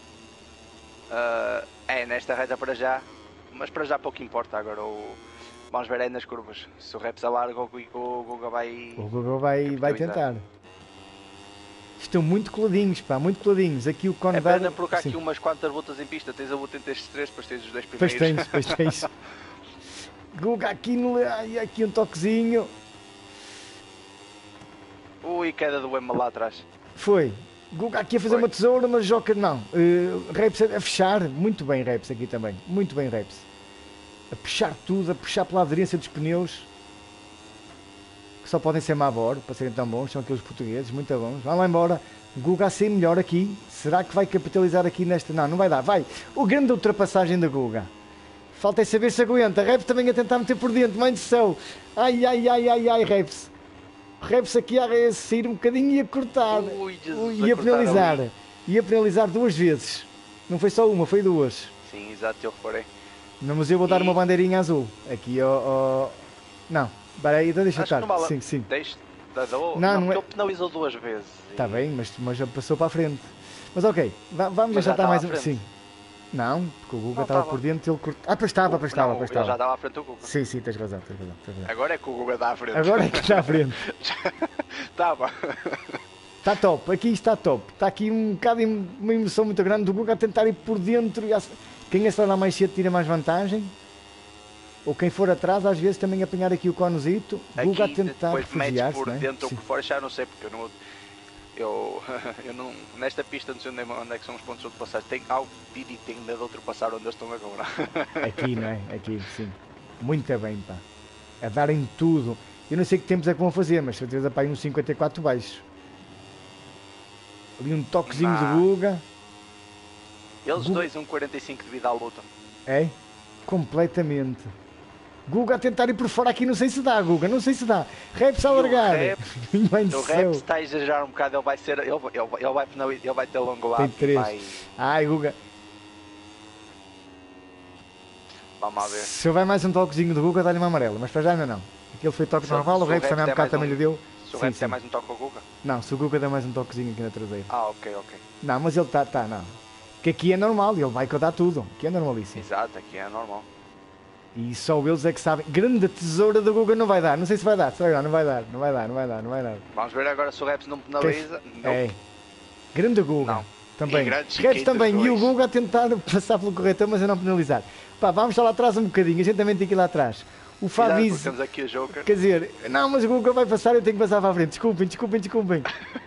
Uh, é, nesta reta para já. Mas para já pouco importa agora. O... Vamos ver aí nas curvas. Se o Reps alarga, o Guga vai... O Guga vai, vai tentar. Estão muito coladinhos, pá, muito coladinhos. Aqui o cone é dá... pena porque há aqui umas quantas voltas em pista. Tens a volta entre estes três, depois tens os dois primeiros. Pois tens, pois tens. Guga aqui, no... aqui um toquezinho. Ui, queda do Emma lá atrás. Foi. Guga aqui a fazer Foi. uma tesoura, mas Joker não. Uh, Reps a fechar. Muito bem Reps aqui também. Muito bem Reps. A puxar tudo, a puxar pela aderência dos pneus. Que só podem ser Mavor, para serem tão bons. São aqueles portugueses, muito bons. Vão lá embora. Guga a ser melhor aqui. Será que vai capitalizar aqui nesta... Não, não vai dar. Vai. O grande ultrapassagem da Guga. Falta é saber se aguenta. Reps também a tentar meter por dentro. Mãe de céu. Ai, ai, ai, ai, ai, Reps. Reps aqui a sair um bocadinho e a cortar. Ui, Jesus, Ui, a ia cortar penalizar. ali. Ia penalizar duas vezes. Não foi só uma, foi duas. Sim, exato, eu reparei. Não, mas eu vou dar E- uma bandeirinha azul. Aqui, ó. ó... Não, peraí, então deixa Acho que estar. não vale. Sim, sim. Deixa, dá- dá- não, Não, não porque é- ele penalizou duas vezes. Está E- bem, mas, mas já passou para a frente. Mas ok, va- vamos Mas deixar já estar mais um. estava à frente. Sim. Não, porque o Guga Não, estava estava. por dentro e ele cortou. Ah, pois estava, pois estava, Não, pois ele já estava. estava à frente do Guga. Sim, sim, tens razão, tens razão, tens razão. Agora é que o Guga está à frente. Agora é que está à frente. Estava. Está top, aqui está top. Está aqui um bocado em- uma emoção muito grande do Guga a tentar ir por dentro. E a... Quem acelerar mais cedo tira mais vantagem. Ou quem for atrás, às vezes também apanhar aqui o conozito. Guga a Aqui tentar depois metes refugiar-se, por não é? dentro ou Sim. por fora, já não sei, porque eu não... Eu, eu não... Nesta pista não sei onde é, onde é que são os pontos de ultrapassagem. Tem algo de tem de ultrapassar onde eles estão agora. Aqui, não é? Aqui, sim. Muito bem, pá. A darem tudo. Eu não sei que tempos é que vão fazer, mas certeza para aí uns cinquenta e quatro baixo. Ali um toquezinho Ah. de Guga. Eles Guga- dois, um quarenta e cinco de vida à luta. É? Completamente. Guga a tentar ir por fora aqui, não sei se dá, Guga, não sei se dá. Reps a E o largar. Reps- Mãe do O céu. Reps está a exagerar um bocado, ele vai ser. Ele, ele, ele, vai, penali- ele vai ter longo lado. Tem três. Vai, Ai, Guga. vamos lá ver. Se houver mais um toquezinho de Guga, dá-lhe uma amarela. Mas para já ainda não. Aquele foi toque Se- normal, se o o Reps Reps também há der bocado mais também um- lhe deu. Se o Sim, Reps sim. der mais um toque ao Guga. Não, se o Guga der mais um toquezinho aqui na traseira. Ah, ok, ok. Não, mas ele está, tá, não. Que aqui é normal, ele vai dar tudo. Aqui é normalíssimo. Exato, aqui é normal. E só eles é que sabem. Grande tesoura do Guga não vai dar. Não sei se vai dar, se vai dar, não vai dar, não vai dar, não vai dar, não vai dar. Vamos ver agora se o Reps não penaliza. Não. É. Grande Guga. Não. Também. E grande Reps chiquinho também. dos E o dois. Guga a tentar passar pelo corretor, mas a não penalizar. Pá, vamos lá atrás um bocadinho. A gente também tem que ir lá atrás. O Cuidado, porque Fabiz. temos aqui o Joker. Quer dizer, não, mas o Guga vai passar, eu tenho que passar para a frente. Desculpem, desculpem, desculpem.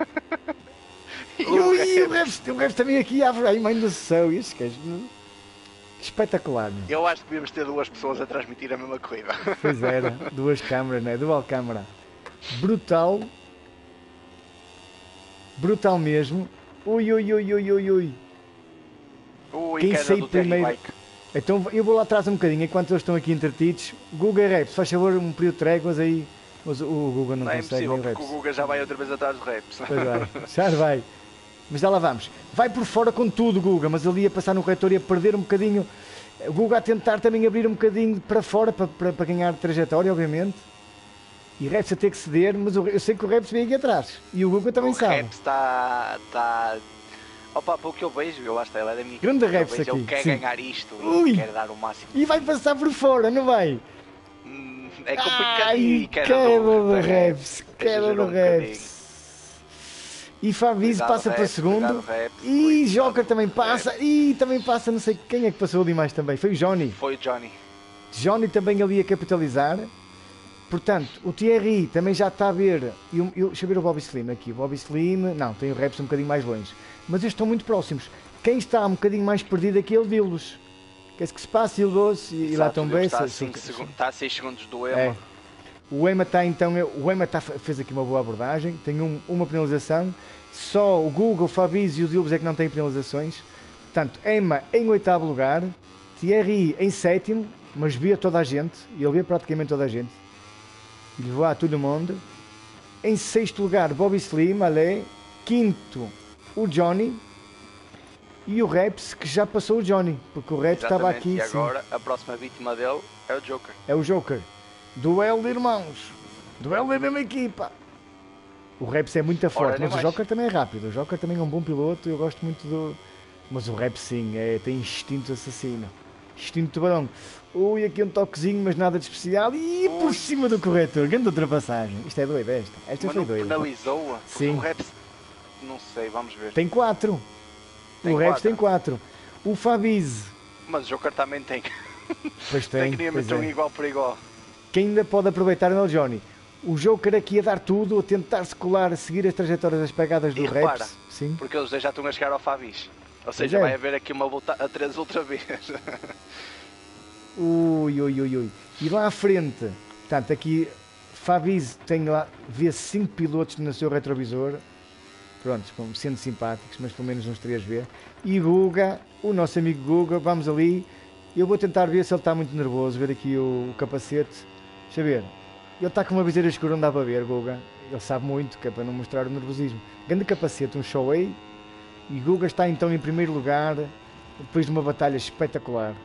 E o Ui, Reps- o Reps, o Reps também aqui à frente. Ai, mãe do céu. Isso que é espetacular, meu. Eu acho que devíamos ter duas pessoas a transmitir a mesma corrida. Pois era, duas câmaras, né? Dual câmara. Brutal. Brutal mesmo. Ui, ui, ui, ui, ui, ui. Ui, Quem queda sair do Terry primeiro- Bike. Então eu vou lá atrás um bocadinho, enquanto eles estão aqui entretidos. Guga e Reps, faz favor, um período de tréguas aí. Mas o Guga não, Não é consegue, impossível, nem o porque o Reps. Guga já vai outra vez atrás do Reps. Pois vai, já vai. Mas já lá vamos. Vai por fora com tudo, Guga, mas ali ia passar no retor e ia perder um bocadinho. O Guga a tentar também abrir um bocadinho para fora, para, para, para ganhar trajetória, obviamente. E Reps a ter que ceder, mas o- eu sei que o Reps vem aqui atrás. E o Guga também O sabe. Reps está... Está... Opa, pelo que eu vejo, eu acho que ele é da minha Grande equipa, eu Reps vejo, Ele aqui, quer sim. ganhar isto Ui. e quer dar o máximo. E vai passar por fora, não vai? Hum, É complicado Ai, e queda, queda do, do da Reps, queda Exagerou do um bocadinho. Reps. E Fabiz Cuidado, passa para Reps, segundo. cuidado, Reps, E cuidado, Joker também passa. Reps. E também passa, não sei quem é que passou ali mais também. Foi o Johnny. Foi o Johnny. Johnny também ali a capitalizar. Portanto, o Thierry também já está a ver. Eu, eu, deixa eu ver o Bobby Slim aqui. O Bobby Slim, não, tem o Reps um bocadinho mais longe. Mas eles estão muito próximos. Quem está um bocadinho mais perdido aqui é o Dildos. Que é que se passa, Dildos, e, e lá Exato, estão bem. Está a se- cinco se- segundos- está a seis segundos do É. Ema. O Ema está então, o Ema está, fez aqui uma boa abordagem, tem um- uma penalização, só o Google, o Fabiz e o Dilbos é que não têm penalizações. Portanto, Ema em oitavo lugar, Thierry em sétimo, mas via toda a gente, e ele via praticamente toda a gente, ele voa a todo mundo. Em sexto lugar, Bobby Slim, Ale, quinto, o Johnny, e o Reps, que já passou o Johnny, porque o Reps estava Exatamente, aqui, e sim. agora a próxima vítima dele é o Joker. É o Joker. Duelo de irmãos. Duelo da mesma equipa. O Reps é muito forte, nem mas o mais. Joker também é rápido. O Joker também é um bom piloto, eu gosto muito do... Mas o Reps sim, é, tem instinto assassino. Instinto tubarão. Ui, aqui um toquezinho, mas nada de especial. E por Ui. cima do corretor, grande ultrapassagem. Isto é doido, esta. Esta Mas foi não doida. penalizou-a? Porque Sim. o Reps... Não sei, vamos ver. Tem quatro. Tem o Reps quatro. tem quatro. O Fabiz, Mas o Joker também tem. pois Tem tem, que nem pois meter um é. igual por igual. Quem ainda pode aproveitar é o Johnny. O Joker aqui a dar tudo, a tentar se colar, a seguir as trajetórias das pegadas do E repara, Reps. Sim. Porque eles já estão a chegar ao Favis. Ou seja, é. vai haver aqui uma volta a três outra vez. Ui, ui, ui, ui. E lá à frente, portanto, aqui Fabiz tem lá, vê cinco pilotos no seu retrovisor. Prontos, como sendo simpáticos, mas pelo menos uns três vê. E Guga, o nosso amigo Guga, vamos ali. Eu vou tentar ver se ele está muito nervoso, ver aqui o, o capacete. Deixa eu ver. Ele está com uma viseira escura, não dá para ver, Guga. Ele sabe muito, que é para não mostrar o nervosismo. Grande capacete, um Shoei. E Guga está então em primeiro lugar, depois de uma batalha espetacular.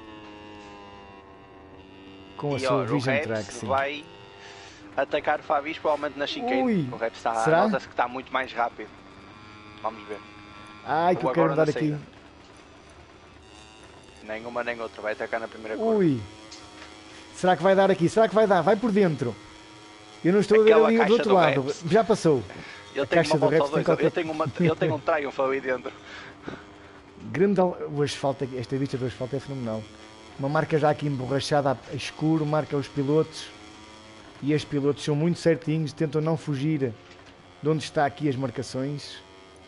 Com a e sua ó, Vision o Track, Reps sim. vai atacar o Fabis provavelmente na chicane. Ui, O Reps está, será? nota-se que está muito mais rápido. Vamos ver. Ai, que Ou eu quero agora andar na aqui. saída. Nenhuma nem outra, vai atacar na primeira curva. Ui. Será que vai dar aqui? Será que vai dar? Vai por dentro. Eu não estou Aquela a ver ali do caixa outro do lado. Reps. Já passou. Eu A tenho caixa uma do volta Reps ou tem dois, qualquer... eu tenho, uma, eu tenho um Triumph ali dentro. Grande al- o asfalto, aqui- esta vista do asfalto é fenomenal. Uma marca já aqui emborrachada a escuro, marca os pilotos. E os pilotos são muito certinhos, tentam não fugir de onde está aqui as marcações.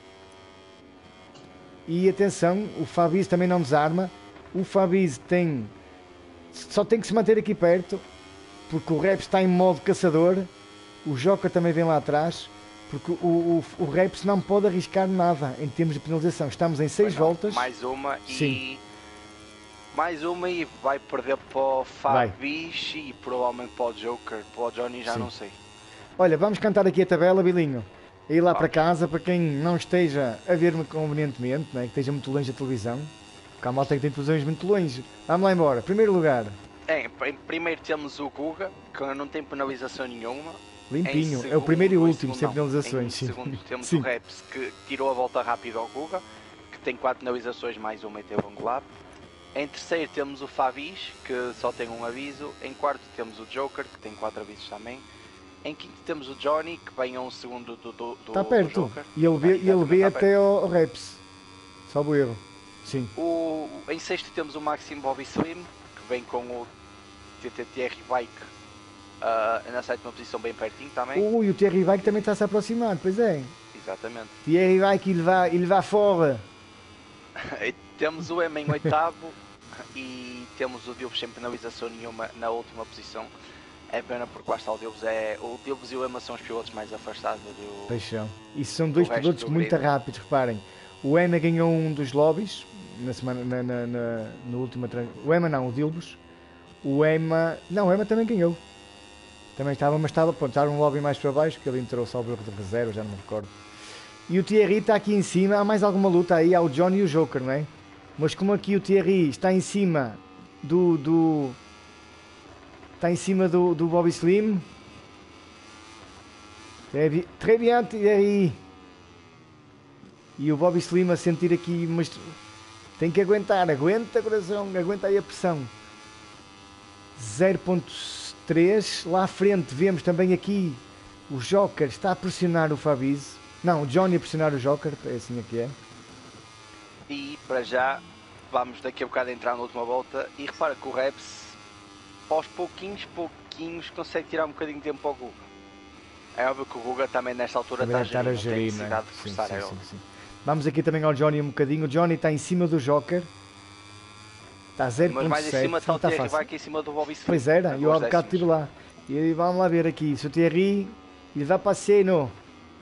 E atenção, o Fabiz também não desarma. O Fabiz tem... só tem que se manter aqui perto, porque o Reps está em modo caçador. O Joker também vem lá atrás, porque o, o, o Reps não pode arriscar nada em termos de penalização. Estamos em seis Não, voltas. Mais uma e... Sim. Mais uma e vai perder para o Fabiz e provavelmente para o Joker. Para o Johnny já Sim. não sei. Olha, vamos cantar aqui a tabela, Bilinho. E ir lá Vamos. para casa, para quem não esteja a ver-me convenientemente, né, que esteja muito longe da televisão. Porque há malta que tem televisões muito longe. Vamos lá embora. Primeiro lugar, Em, em primeiro temos o Guga, que não tem penalização nenhuma. limpinho. Em é o primeiro e segundo- último, em sem segundo não. penalizações. Em Sim. segundo temos Sim. o Reps, que tirou a volta rápida ao Guga, que tem quatro penalizações, mais uma e teve um lap. Em terceiro temos o Fabiz, que só tem um aviso. Em quarto temos o Joker, que tem quatro avisos também. Em quinto temos o Johnny, que vem a um segundo do, do, do, Está do perto. Joker. E ele vê, Ah, e ele exatamente, vê está até ao, ao Reps. Salvo erro. Sim. O, em sexto temos o Maxim Bobby Slim, que vem com o T T T R Bike ah, na sétima posição, bem pertinho também. Ui, o Thierry Bike também está a se aproximar, pois é. Exatamente. Thierry Bike, ele vai, ele vai fora. E temos o M em oitavo e temos o Dilbos sem penalização nenhuma na última posição. É pena porque lá está o Dilbos, é, o Dilbos e o Ema são os pilotos mais afastados do... Paixão. E são dois O resto pilotos do muito grid. rápidos, reparem. O Ema ganhou um dos lobbies na semana, na, na, na, na última trans... O Ema não, o Dilbos. O Ema... Não, o Ema também ganhou. Também estava, mas estava, pronto, estava um lobby mais para baixo, que ele entrou só de reserva, já não me recordo. E o Thierry está aqui em cima, há mais alguma luta aí, há o Johnny e o Joker, não é? Mas como aqui o Thierry está em cima do... do está em cima do, do Bobby Slim. Très bien, très bien, Thierry. E o Bobby Slim a sentir aqui, mas tem que aguentar, aguenta coração, aguenta aí a pressão. zero ponto três, lá à frente vemos também aqui o Joker está a pressionar o Fabiz. Não, o Johnny a pressionar o Joker, é assim é que é. E para já vamos daqui a bocado entrar na última volta e repara que o Reps aos pouquinhos, pouquinhos consegue tirar um bocadinho de tempo ao Guga. É óbvio que o Guga também nesta altura Também está a deve gerir, estar a não tem gerir, não é? necessidade de Sim, forçar, sim, é sim, óbvio. sim. Vamos aqui também ao Johnny um bocadinho. O Johnny está em cima do Joker. Está zero Mas ponto mais em sete, cima está não o está Thierry fácil. vai aqui em cima do Bobby Slim. Pois era, a eu há duas bocado estive décimas. lá. E vamos lá ver aqui. Se o Thierry, ele vai passear, não?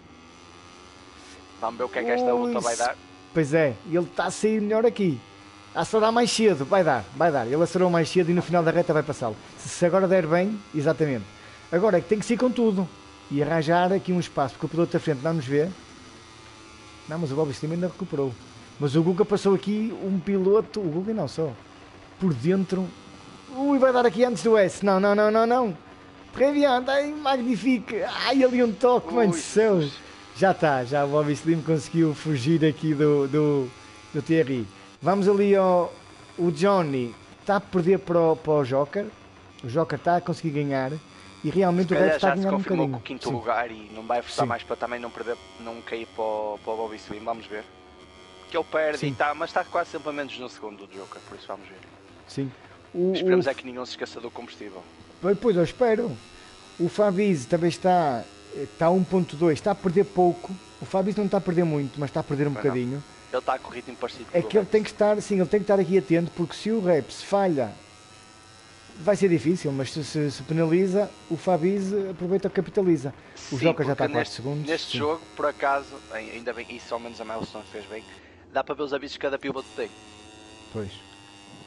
Vamos ver o que é que esta Ui, luta vai dar. Pois é, ele está a sair melhor aqui. A acelerar mais cedo, vai dar, vai dar. Ele acelerou mais cedo e no final da reta vai passá-lo. Se, se agora der bem, exatamente. Agora é que tem que ser com tudo. E arranjar aqui um espaço, porque o piloto da frente não nos vê. Não, mas o Bobby Slim ainda recuperou. Mas o Guga passou aqui um piloto, o Guga não só, por dentro. Ui, vai dar aqui antes do S. Não, não, não, não, não. Très bien, ai, magnifique. Ai, ali um toque, mano do céu. Já está, já o Bobby Slim conseguiu fugir aqui do, do, do Thierry. Vamos ali ao... O Johnny está a perder para o, para o Joker. O Joker está a conseguir ganhar. E realmente Se o resto calhar está a já se ganhar um confirmou bocadinho. com o quinto Sim. lugar e não vai forçar Sim. mais para também não perder, não cair para o, para o Bobby Slim. Vamos ver. Que ele perde Sim. e está, mas está quase sempre a menos no segundo do Joker, por isso vamos ver. Sim. O, Esperamos o, é que nenhum se esqueça do combustível. Pois eu espero. O Fabiz também está, está a um ponto dois, está a perder pouco. O Fabiz não está a perder muito, mas está a perder um Mas bocadinho. Ele está com ritmo parecido com É o do que ele Reps. tem que estar, sim, ele tem que estar aqui atento, porque se o Reps falha, vai ser difícil, mas se, se, se penaliza, o Fabiz aproveita e capitaliza. O Sim, Joker já está a porque quatro neste, segundos. Neste sim. jogo, por acaso, ainda bem, isso ao menos a Milestone fez bem, dá para ver os avisos que cada piloto tem. Pois.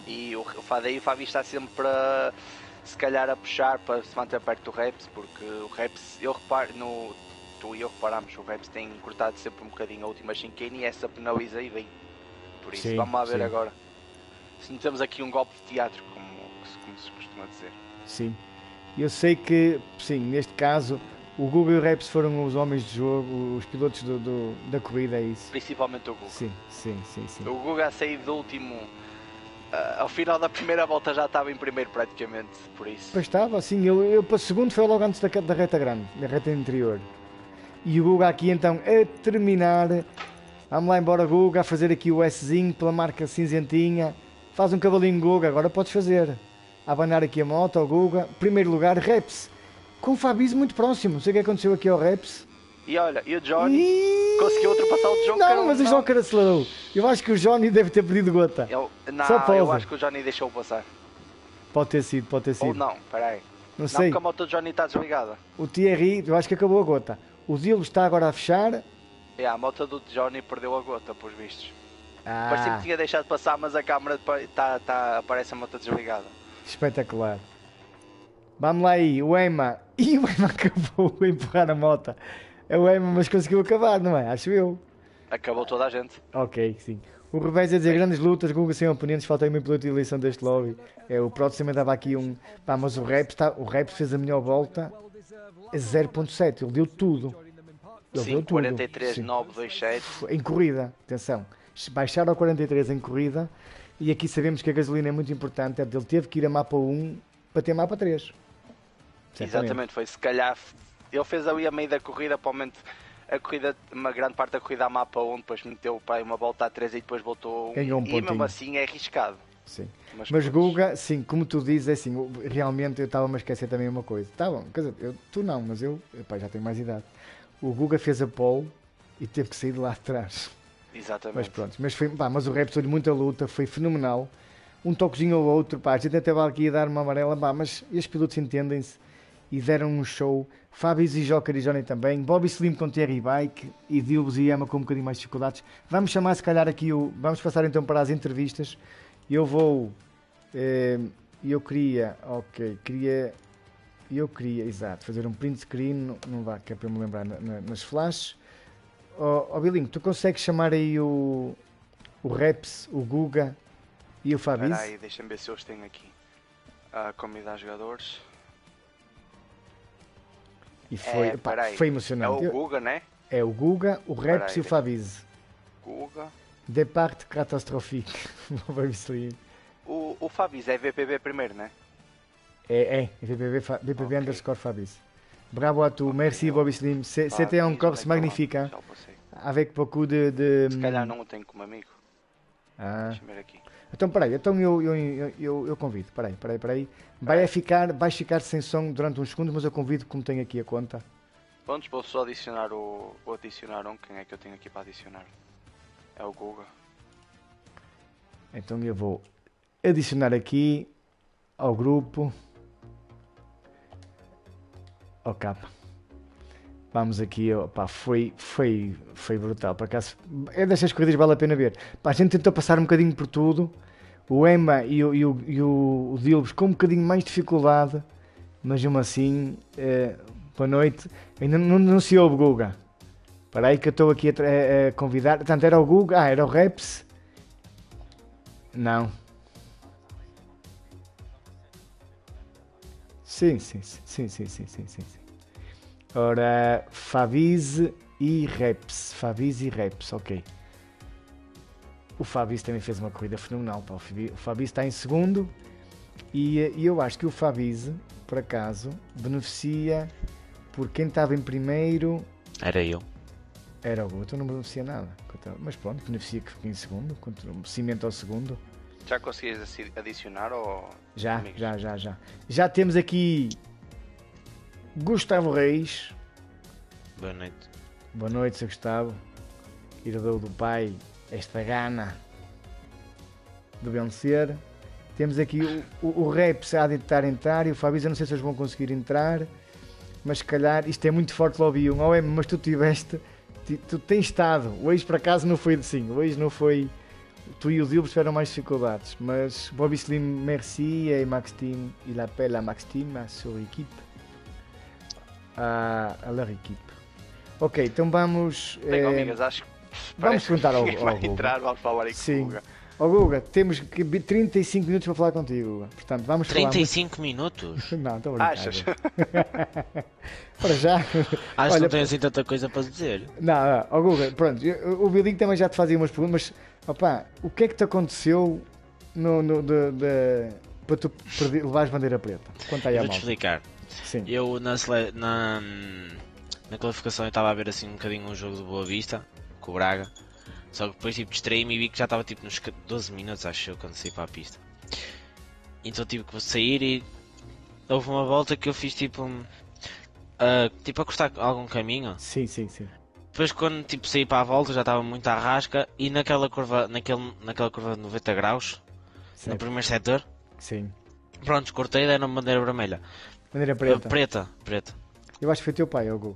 E o, o Fadei e o Fabi está sempre para, se calhar, a puxar para se manter perto do Reps, porque o Reps, eu reparo, no, tu e eu reparamos, o Reps tem cortado sempre um bocadinho a última chicane e essa penaliza e vem. Por isso, sim, vamos lá ver sim. agora. Se não temos aqui um golpe de teatro, como, como se costuma dizer. Sim. Eu sei que, sim, neste caso, o Guga e o Reps foram os homens de jogo, os pilotos do, do, da corrida, é isso? Principalmente o Guga. Sim, sim, sim. sim. O Guga a sair do último... Uh, ao final da primeira volta já estava em primeiro praticamente, por isso. Pois estava, assim, eu, eu para o segundo foi logo antes da, da reta grande, da reta interior. E o Guga aqui então a terminar, vamos lá embora Guga, a fazer aqui o Szinho pela marca cinzentinha, faz um cavalinho Guga, agora podes fazer. A abanar aqui a moto ao Guga, primeiro lugar, Reps, com o Fabizio muito próximo, não sei o que aconteceu aqui ao Reps. E olha, e o Johnny e... conseguiu ultrapassar o Joker. Não, mas o Joker acelerou. Eu acho que o Johnny deve ter pedido gota. Eu, não, eu acho que o Johnny deixou passar. Pode ter sido, pode ter sido. Ou não, peraí. Não, não sei. Não, porque a moto do Johnny está desligada. O Thierry, eu acho que acabou a gota. O Dilo está agora a fechar. É, a moto do Johnny perdeu a gota, pelos vistos. Ah. Parecia que tinha deixado passar, mas a câmera tá, tá, aparece a moto desligada. Espetacular. Vamos lá aí, o Ema. E o Ema acabou a empurrar a moto. É o Ema, mas conseguiu acabar, não é? Acho eu. Acabou toda a gente. Ok, sim. O Revés a dizer, grandes lutas, Guga sem oponentes, falta aí uma piloto de eleição deste lobby. É, o Proto também dava aqui um... Pá, mas o Reps, tá, o Reps fez a melhor volta a zero ponto sete, ele deu tudo. Ele Sim, deu tudo. quarenta e três nove vinte e sete. Em corrida, atenção. Baixar ao quarenta e três em corrida, e aqui sabemos que a gasolina é muito importante, ele teve que ir a mapa um para ter mapa três. Certamente. Exatamente, foi se calhar... Ele fez ali a meio da corrida, provavelmente a corrida, uma grande parte da corrida a mapa um, depois meteu para uma volta a três e depois voltou um, um e mesmo assim é arriscado. Sim. Mas, Mas Guga, sim, como tu dizes, é assim, realmente eu estava-me a esquecer também uma coisa. Tá bom, quer dizer, eu, tu não, mas eu epá, já tenho mais idade. O Guga fez a pole e teve que sair de lá atrás. Exatamente. Mas pronto, mas, foi, pá, mas o Reps foi muita luta, foi fenomenal. Um toquezinho ou outro, pá, a gente até vai aqui a dar uma amarela, pá, mas estes pilotos entendem-se e deram um show. Fabizio e Joker e Johnny também. Bobby Slim com Thierry Bike e Dilbos e Ema com um bocadinho mais de dificuldades. Vamos chamar se calhar aqui o... Vamos passar então para as entrevistas. Eu vou... Eh, eu queria... Ok, queria... Eu queria, exato, fazer um print screen. Não, não vá, que é para eu me lembrar na, na, nas flashes. Ó oh, oh, Bilinho, tu consegues chamar aí o... O Reps, o Guga e o Fabizio? Espera aí, deixa-me ver se eu os tenho aqui. Uh, convidar jogadores... E foi, é, pá, foi emocionante. É o Guga, né? É o Guga, o Reps e o Fabizio. Guga. Depart catastrophique. o, o Fabizio é V P B primeiro, né? É, é. V P B, V P B okay. Underscore Fabizio. Bravo a tu. Okay. Merci, Bobby Slim. C'était un course magnifique. Hein? Avec beaucoup de, de... Se calhar não o tenho como amigo. Ah. Deixa-me ver aqui. Então, peraí, então eu, eu, eu, eu, eu convido, peraí, peraí, peraí. Vai ficar, vais ficar sem som durante uns segundos, mas eu convido como tenho aqui a conta. Prontos, vou só adicionar o, o adicionar um, quem é que eu tenho aqui para adicionar? É o Guga. Então eu vou adicionar aqui ao grupo, ao capa. Vamos aqui, pá, foi, foi, foi brutal, por acaso, é destas corridas vale a pena ver. Pá, a gente tentou passar um bocadinho por tudo, o Ema e o, e o, e o, o Dilbos com um bocadinho mais dificuldade, mas mesmo assim, eh, boa noite, ainda não, não se ouve Guga. Para aí que eu estou aqui a, a, a convidar, portanto era o Guga, ah, era o Reps, não. Sim, sim, sim, sim, sim, sim, sim. Ora, Fabizio e Reps. Fabizio e Reps, ok. O Fabizio também fez uma corrida fenomenal. Pá. O Fabizio está em segundo. E, e eu acho que o Fabizio, por acaso, beneficia por quem estava em primeiro. Era eu. Era o Guga, então não beneficia nada. Mas pronto, beneficia que fiquei em segundo. Cimento ao segundo. Já conseguias adicionar ou... Já, amigos? já, já, já. Já temos aqui... Gustavo Reis. Boa noite. Boa noite, Sr. Gustavo. Herdou do pai esta gana de vencer. Temos aqui o, o, o Reps a tentar entrar e o Fabizio, não sei se eles vão conseguir entrar, mas se calhar isto é muito forte lobby um. Oh, é, mas tu tiveste, tu, tu tens estado. Hoje por acaso não foi assim. Hoje não foi. tu e os Ilbos tiveram mais dificuldades, mas Bobby Slim, merci et Max Team, il appelle a Max Team, a sua equipe, a, a leur equipe. Ok, então vamos... Tenho eh, amigas, acho que... vamos perguntar ao, Ninguém ao vai Guga. entrar, vamos falar aí Sim. com o Guga. Ó Guga, temos que- trinta e cinco minutos para falar contigo, Guga. Portanto, vamos trinta falar... e cinco minutos? Não, estou a brincar. Achas? Para já... Acho que Olha, não tenho assim tanta coisa para dizer. Não, não, ó Guga, pronto, eu- o Bilinho também já te fazia umas perguntas, mas, opá, o que é que te aconteceu no, no, de, de- para tu perder, levares bandeira preta? Conta aí à Vou-te malta. explicar. Sim, Eu na, sele- na, na qualificação eu estava a ver assim um bocadinho um jogo do Boa Vista, com o Braga. Só que depois tipo distraí-me e vi que já estava tipo nos doze minutos, acho eu, quando saí para a pista. Então tive que sair e houve uma volta que eu fiz tipo um, ah, tipo a cortar algum caminho. sim, sim, sim. Depois quando tipo saí para a volta já estava muito à rasca e naquela curva, naquele, naquela curva de noventa graus, no Certo. primeiro setor, Sim. pronto, cortei e deram bandeira vermelha. Bandeira Ah, preta. preta, preta. Eu acho que foi teu pai, ó Guga.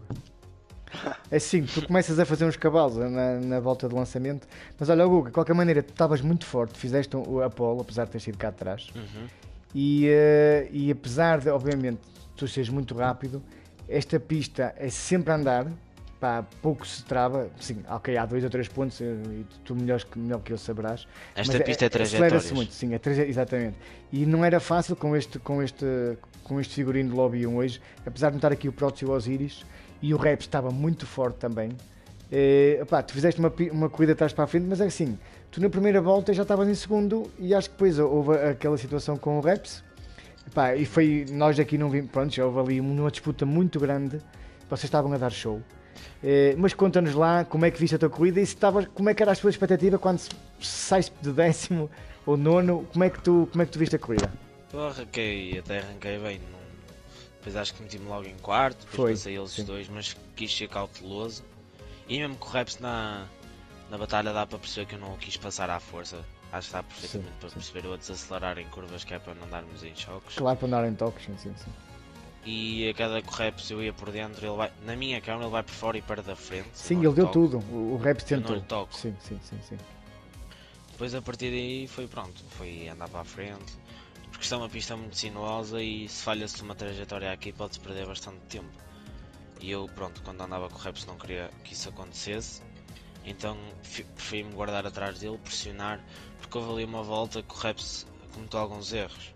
É assim, tu começas a fazer uns cavalos na, na volta do lançamento, mas olha, ó Guga, de qualquer maneira, tu estavas muito forte, fizeste o Apollo, apesar de ter sido cá atrás. Uhum. E, eh, e apesar de, obviamente, tu seres muito rápido, esta pista é sempre a andar, pá, pouco se trava. Sim, ok, há dois ou três pontos, eh, e tu melhor que, melhor que eu saberás. Esta mas pista é, é, trajetórias. acelera-se muito, sim, é traje- exatamente. E não era fácil com este, com este, com este figurino de Lobby um hoje, apesar de notar aqui o Próximo Osiris e o Reps estava muito forte também. Eh, opá, tu fizeste uma, pi- uma corrida atrás para a frente, mas é assim, tu na primeira volta já estavas em segundo e acho que depois houve aquela situação com o Reps. Epá, e foi, nós aqui não vimos, pronto, já houve ali uma disputa muito grande, vocês estavam a dar show. Eh, mas conta-nos lá como é que viste a tua corrida e se estavas, como é que era a tua expectativa quando se- sais de décimo ou nono, como é que tu, como é que tu viste a corrida? Eu arranquei, até arranquei bem. Não... Depois acho que meti-me logo em quarto, depois Foi, passei eles sim. dois, mas quis ser cauteloso. E mesmo com o Reps na, na batalha dá para perceber que eu não o quis passar à força. Acho que dá perfeitamente Sim, para sim. perceber eu a desacelerar em curvas que é para não darmos em choques. Claro, para andar em toques, sim, sim, sim. E a cada Reps eu ia por dentro, ele vai, na minha câmera ele vai por fora e para da frente. Sim, eu ele não deu toco. tudo, o, o Reps Eu não tentou. lhe toco. Sim, sim, sim, sim. Depois a partir daí foi pronto, foi andar para a frente. Porque isto é uma pista muito sinuosa e se falha-se uma trajetória aqui pode-se perder bastante tempo. E eu pronto, quando andava com o Reps não queria que isso acontecesse. Então fi- preferi-me guardar atrás dele, pressionar, porque houve ali uma volta que o Reps cometeu alguns erros.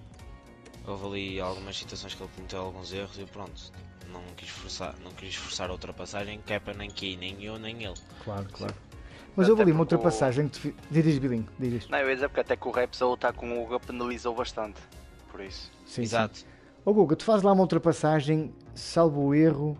Houve ali algumas situações que ele cometeu alguns erros e eu, pronto, não quis forçar, não quis forçar a ultrapassagem, que é para nem que nem eu nem ele. Claro, claro. Mas Até houve ali uma porque o- ultrapassagem que tu fi- diz, Bilinho, diz. Não, eu ia dizer porque até que o Reps a lutar com o Guga penalizou bastante. Por isso. Sim, Exato. sim. Ô Guga, tu fazes lá uma ultrapassagem, salvo o erro.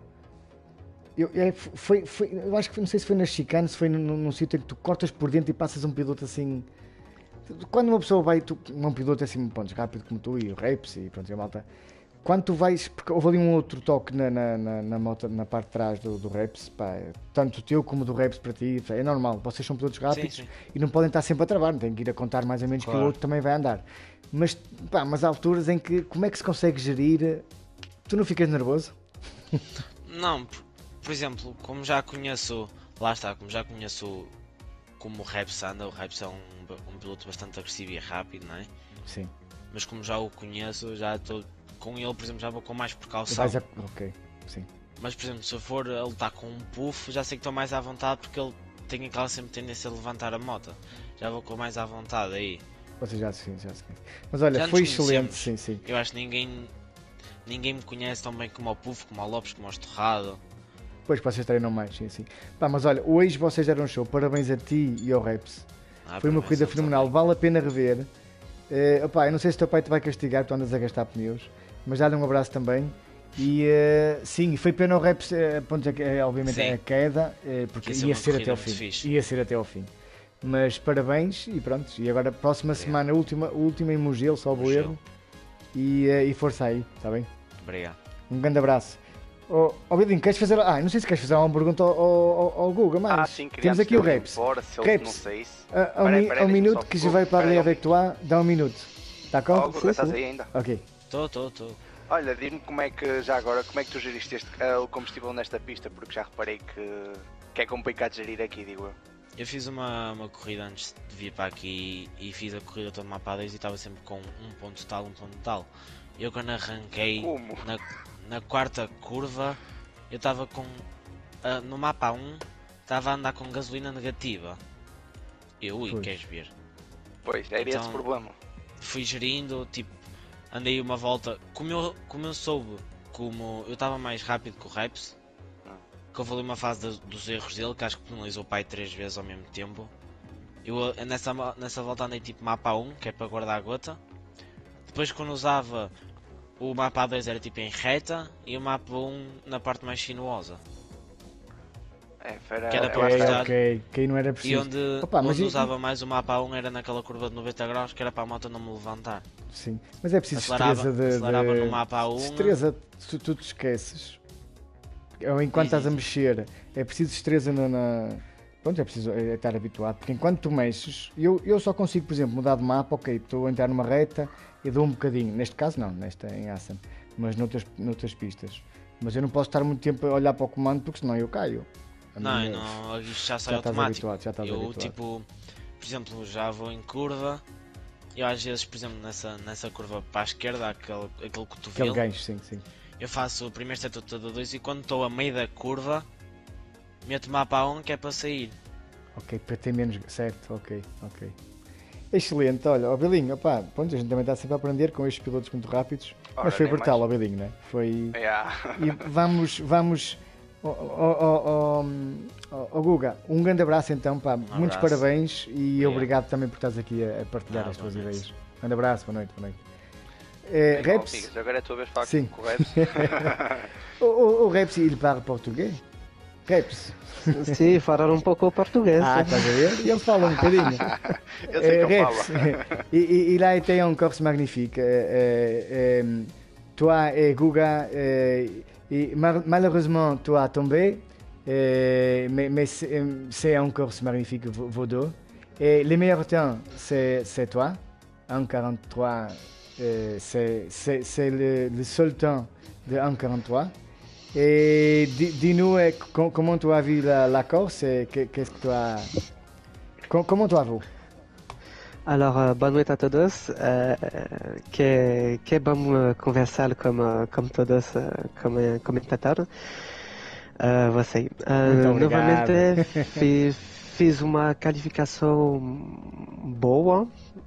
Eu, é, foi, foi, eu acho que não sei se foi na chicane, se foi num, num sítio em que tu cortas por dentro e passas um piloto assim. Quando uma pessoa vai, tu, um piloto assim, pronto, rápido como tu e o Reps e pronto, e a malta. Quando tu vais, porque houve ali um outro toque na, na, na, na, moto, na parte de trás do, do Reps, pá, tanto o teu como o do Reps para ti, é normal, vocês são pilotos rápidos Sim, sim. e não podem estar sempre a travar, têm que ir a contar mais ou menos que o Claro. outro também vai andar. Mas, pá, mas há alturas em que, como é que se consegue gerir? Tu não ficas nervoso? Não, por, por exemplo, como já conheço, lá está, como já conheço como o Reps anda, o Reps é um, um piloto bastante agressivo e rápido, não é? Sim. Mas como já o conheço, já estou com ele, por exemplo, já vou com mais precaução. Vais a... Ok, sim. Mas, por exemplo, se eu for a lutar com um puff, já sei que estou mais à vontade porque ele tem aquela sempre tendência a levantar a moto. Já vou com mais à vontade aí. Vocês já se já se conhecem. Mas olha, Já nos foi excelente, conhecemos. sim, sim. Eu acho que ninguém, ninguém me conhece tão bem como o Puff, como o Lopes, como o Estorrado. Depois vocês treinam mais, sim, sim. Pá, mas olha, hoje vocês deram um show, parabéns a ti e ao Reps. Ah, Foi uma para corrida mim, fenomenal, vale a pena rever. Eh, opá, eu não sei se o teu pai te vai castigar, tu andas a gastar pneus, mas dá-lhe um abraço também. E eh, sim, foi pena o Reps, eh, ponto, eh, obviamente Sim. a queda, eh, porque Ia ser ia uma ser até corrida ao muito fim. fixe. Ia ser até ao fim. Mas parabéns e pronto. E agora, próxima Obrigado. semana, última, última em Mugello, salvo Mugello. erro. E, eh, e força aí, está bem? Obrigado. Um grande abraço. Ó oh, Bilinho, queres fazer. Ah, não sei se queres fazer uma pergunta ao, ao, ao Guga, mas Ah, sim, queria temos antes aqui o dele ir Reps. embora, se ele Reps. não saísse. Ah, ao, Peraí, mi- peraí, ao deixa-me minuto só- que já vai para a peraí, Ria um Vectoir, dá um minuto. Está com? Oh, Guga, estás aí ainda? Ok. Estou, estou, estou. Olha, diz-me como é que, já agora, como é que tu geriste este, eh, o combustível nesta pista, porque já reparei que, que é complicado gerir aqui, digo eu. eu fiz uma, uma corrida antes de vir para aqui e fiz a corrida toda mapa dois e estava sempre com um ponto tal, um ponto tal. Eu quando arranquei na, na quarta curva, eu estava com, uh, no mapa um, estava a andar com gasolina negativa. Eu, ui, queres ver? Pois, era então, esse o problema. Fui gerindo, tipo, andei uma volta, como eu, como eu soube, como eu estava mais rápido que o Reps, que houve ali uma fase de, dos erros dele, que acho que penalizou o pai três vezes ao mesmo tempo. Eu nessa, nessa volta andei tipo mapa um, que é para guardar a gota. Depois quando usava o mapa dois era tipo em reta e o mapa um na parte mais sinuosa. É, era, que era para ok, mostrar. ok, que aí não era preciso. E onde, Opa, onde mas usava e... mais o mapa um era naquela curva de noventa graus, que era para a moto não me levantar. Sim, mas é preciso acelerava, destreza de... acelerava de... no mapa um. Destreza, tu, tu te esqueces. Ou enquanto estás a mexer, é preciso destreza na... na... Pronto, é preciso é estar habituado, porque enquanto tu mexes, eu, eu só consigo, por exemplo, mudar de mapa, ok, estou a entrar numa reta e dou um bocadinho, neste caso não, nesta em Assen, mas noutras, noutras pistas. Mas eu não posso estar muito tempo a olhar para o comando, porque senão eu caio. Não, eu não, isto já sai já automático. Habituado, já estás eu, habituado. tipo, por exemplo, já vou em curva, eu às vezes, por exemplo, nessa, nessa curva para a esquerda, aquele, aquele cotovelo, aquele gancho, sim, sim. Eu faço o primeiro setup todo dois e quando estou a meio da curva, meto mapa um que é para sair. Ok, para ter menos. Certo, ok, ok. Excelente, olha, ó Belinho, opá, pronto, a gente também está sempre a aprender com estes pilotos muito rápidos, Ora, mas foi brutal, ó Belinho, né? Foi. Yeah. E vamos, vamos. Ó oh, oh, oh, oh, Guga, um grande abraço então, pá, um muitos abraço. Parabéns e yeah. obrigado também por estás aqui a, a partilhar ah, as tuas ideias. Um grande abraço, boa noite, boa noite. É, Reps. Amigos, agora é a tua vez de falar Sim. com o Reps. o, o, o Reps, ele fala português? Reps? Sim, falar um pouco português. Ah, estás a ver? E ele fala um bocadinho. Eu sei que euh, ele Reps, fala. il a été en course magnifique. Euh, euh, toi et Guga, euh, et mal, malheureusement, tu as tombé, euh, mais, mais c'est une course magnifique, vos deux. Et le meilleur temps, c'est toi, un quarante-trois. Euh, c'est le, le seul temps de un quarante-trois. Et dis-nous comment tu as vu la, la course et qu'est-ce que tu as... Comment tu as vu? Alors, uh, boa noite a todos. Uh, que, que bom conversar com, com todos uh, como comentador. Uh, você. Uh, novamente fiz, fiz uma qualificação boa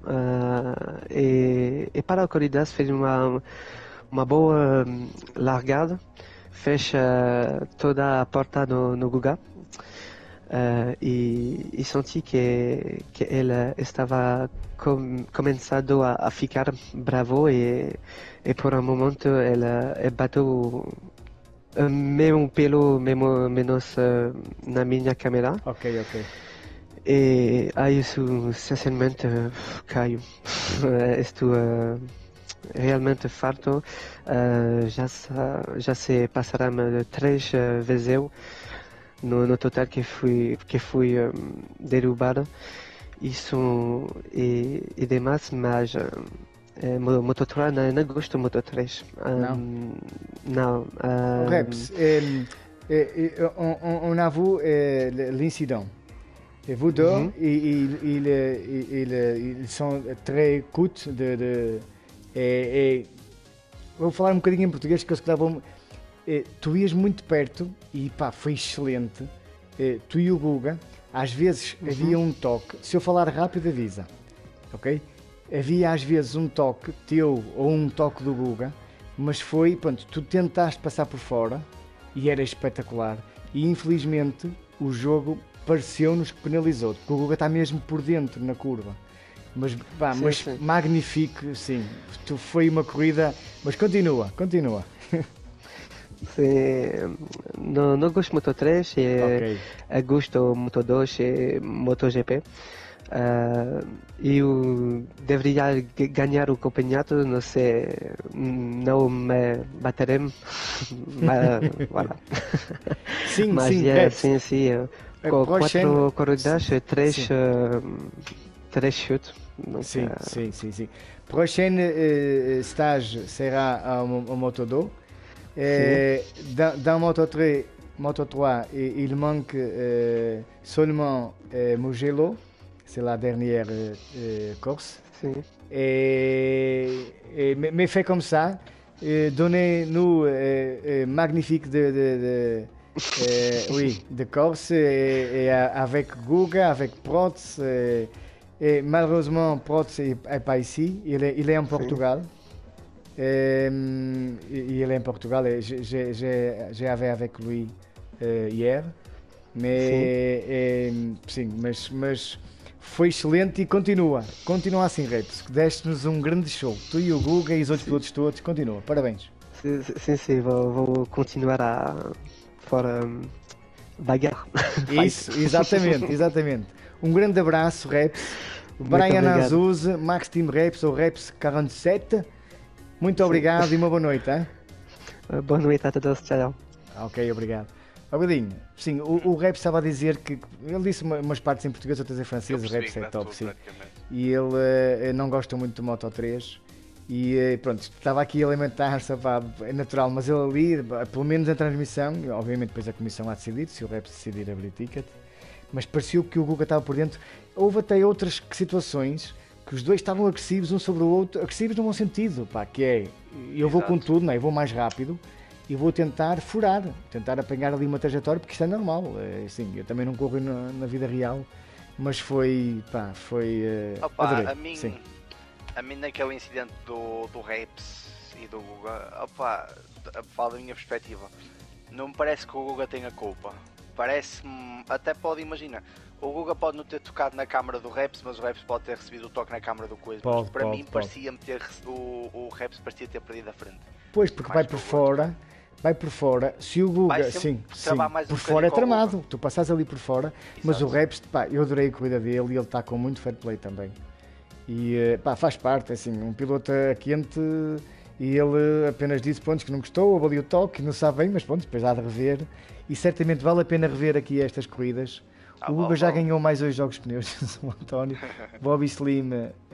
uh, e, e para a corrida fiz uma, uma boa largada. Fecha toda a porta no, no Guga. Uh, e, e senti que, que ele estava com, começando a, a ficar bravo e, e por um momento ele bateu meio um pelo mesmo, menos uh, na minha câmera. Ok, ok. E aí isso sinceramente caiu. Estou uh, realmente farto. Uh, já, já se passaram três uh, vezes No, no total que fui, que fui um, derrubado, isso e, e demais, mas é, Moto três não, não gosto de Moto três. Um, não. Não. Um, Reps, um, on, on a vu l'incident. Et vous deux, mm-hmm. ils, ils, ils, ils sont très coûtes de, de et, et, vou falar um bocadinho em português que eu se calhar vou. Tu ias muito perto e pá, foi excelente. Tu e o Guga, às vezes uhum. havia um toque. Se eu falar rápido, avisa, ok? Havia às vezes um toque teu ou um toque do Guga, mas foi, pronto, tu tentaste passar por fora e era espetacular. E infelizmente o jogo pareceu-nos que penalizou, porque o Guga está mesmo por dentro na curva. Mas, pá, sim, mas sim. magnífico, sim. Tu foi uma corrida, mas continua, continua. Sim, não, não gosto de Moto três, okay. eu gosto de Moto dois e MotoGP. Uh, eu deveria ganhar o campeonato, não sei, não me baterem, mas voilà. Sim, mas sim, é, sim, sim, com quatro corridas, três, uh, três chutes. Sim, uh... sim, sim, sim. Prochain uh, stage sera en Moto deux. Et dans, dans Moto trois, Moto trois, et il manque euh, seulement euh, Mugello, c'est la dernière euh, course. Si. Et, et, mais, mais fait comme ça, euh, donnez-nous euh, euh, magnifique de, de, de euh, oui, de course et, et avec Guga, avec Protz. Et, et malheureusement, Protz n'est pas ici, il est, il est en Portugal. Et, il est en Portugal et j'ai avais avec lui uh, hier. Mais, sim. E, sim, mas, mas foi excelente e continua. Continua assim, Reps. Deste-nos um grande show. Tu e o Guga e os outros pilotos todos. Continua. Parabéns. Sim, sim, sim. Vou, vou continuar a fora um, bagarre. Isso, exatamente, exatamente. Um grande abraço, Reps. Brian Azusa, Max Team Reps ou Reps quarenta e sete. Muito obrigado sim. E uma boa noite, hein? Boa noite a todos, tchau. Ok, obrigado. Obrigadinho. Sim, o, o Reps estava a dizer que... Ele disse uma, umas partes em português, outras em francês, o Reps é top, sim. E ele uh, não gosta muito do Moto três. E uh, pronto, estava aqui a alimentar-se, é natural, mas ele ali, pelo menos a transmissão, obviamente depois a comissão há decidido, se o Reps decidir abrir ticket, mas pareceu que o Guga estava por dentro. Houve até outras situações que os dois estavam agressivos um sobre o outro, agressivos no bom sentido, pá, que é, eu vou Exato. Com tudo, não é? Eu vou mais rápido e vou tentar furar, tentar apanhar ali uma trajetória, porque isto é normal, é, assim, eu também não corro na, na vida real, mas foi, pá, foi, uh, Opa, adorei, a mim, sim. A mim naquele incidente do, do Reps e do Guga, opa, falo da minha perspectiva, não me parece que o Guga tenha culpa, parece-me, até pode imaginar, o Guga pode não ter tocado na câmara do Reps, mas o Reps pode ter recebido o toque na câmara do Coisa. Pode, para pode, mim, pode. parecia-me ter o, o Reps parecia ter perdido a frente. Pois, porque vai por fora, vai por fora. Se o Guga, sim, sim mais por um fora é tramado. Tu passas ali por fora, Exato. Mas o Reps, pá, eu adorei a corrida dele e ele está com muito fair play também. E pá, faz parte, assim, um piloto quente e ele apenas disse pontos que não gostou, houve ali o toque, não sabe bem, mas pronto, depois há de rever. E certamente vale a pena rever aqui estas corridas. O Guga já ganhou mais dois jogos de pneus, o António, Bobby Slim,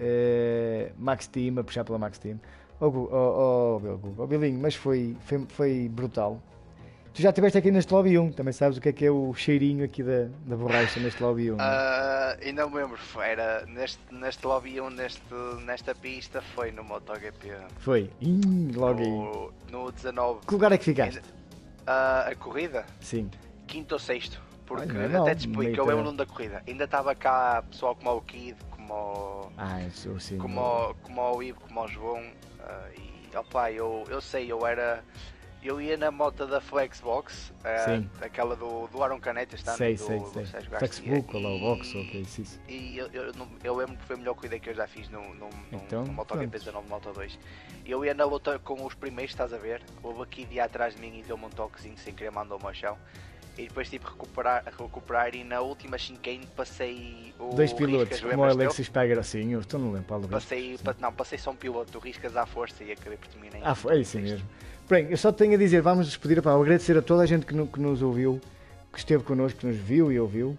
eh, Max Team, a puxar pela Max Team. Oh, oh, oh, oh, oh Bilinho, mas foi, foi, foi brutal. Tu já estiveste aqui neste Lobby um, também sabes o que é que é o cheirinho aqui da, da borracha neste Lobby um. Uh, ainda me lembro, era neste, neste Lobby um, neste, nesta pista, foi no MotoGP. Foi, Ih, logo no, no dezanove. Que lugar é que ficaste? Uh, a corrida? Sim. Quinto ou sexto. Porque Ai, até te explico, eu lembro da corrida. Ainda estava cá pessoal como o Kid, como o, ah, isso, sim, como, o, como o Ivo, como o João. Uh, e opa, eu, eu sei, eu era. Eu ia na moto da Flexbox, uh, aquela do, do Aaron Canetas, está sei, do, sei, do sei. Sérgio Flexbook ou o Box, ou que é isso. E eu, eu, eu lembro que foi a melhor corrida que eu já fiz no, no, então, no MotoGP dezanove Moto dois. Eu ia na luta com os primeiros, estás a ver? Houve aqui de atrás de mim e deu-me um toquezinho sem querer, mandou-me ao chão. E depois tive que recuperar, recuperar e na última chicane passei o dois pilotos, Riscas, como o Alexis Pagara, sim, eu estou no lembro. Passei, pa, não, passei só um piloto, o Riscas à força e acabei por terminar. Ah, foi, é isso mesmo. Bem, eu só tenho a dizer, vamos despedir, pá, agradecer a toda a gente que, no, que nos ouviu, que esteve connosco, que nos viu e ouviu.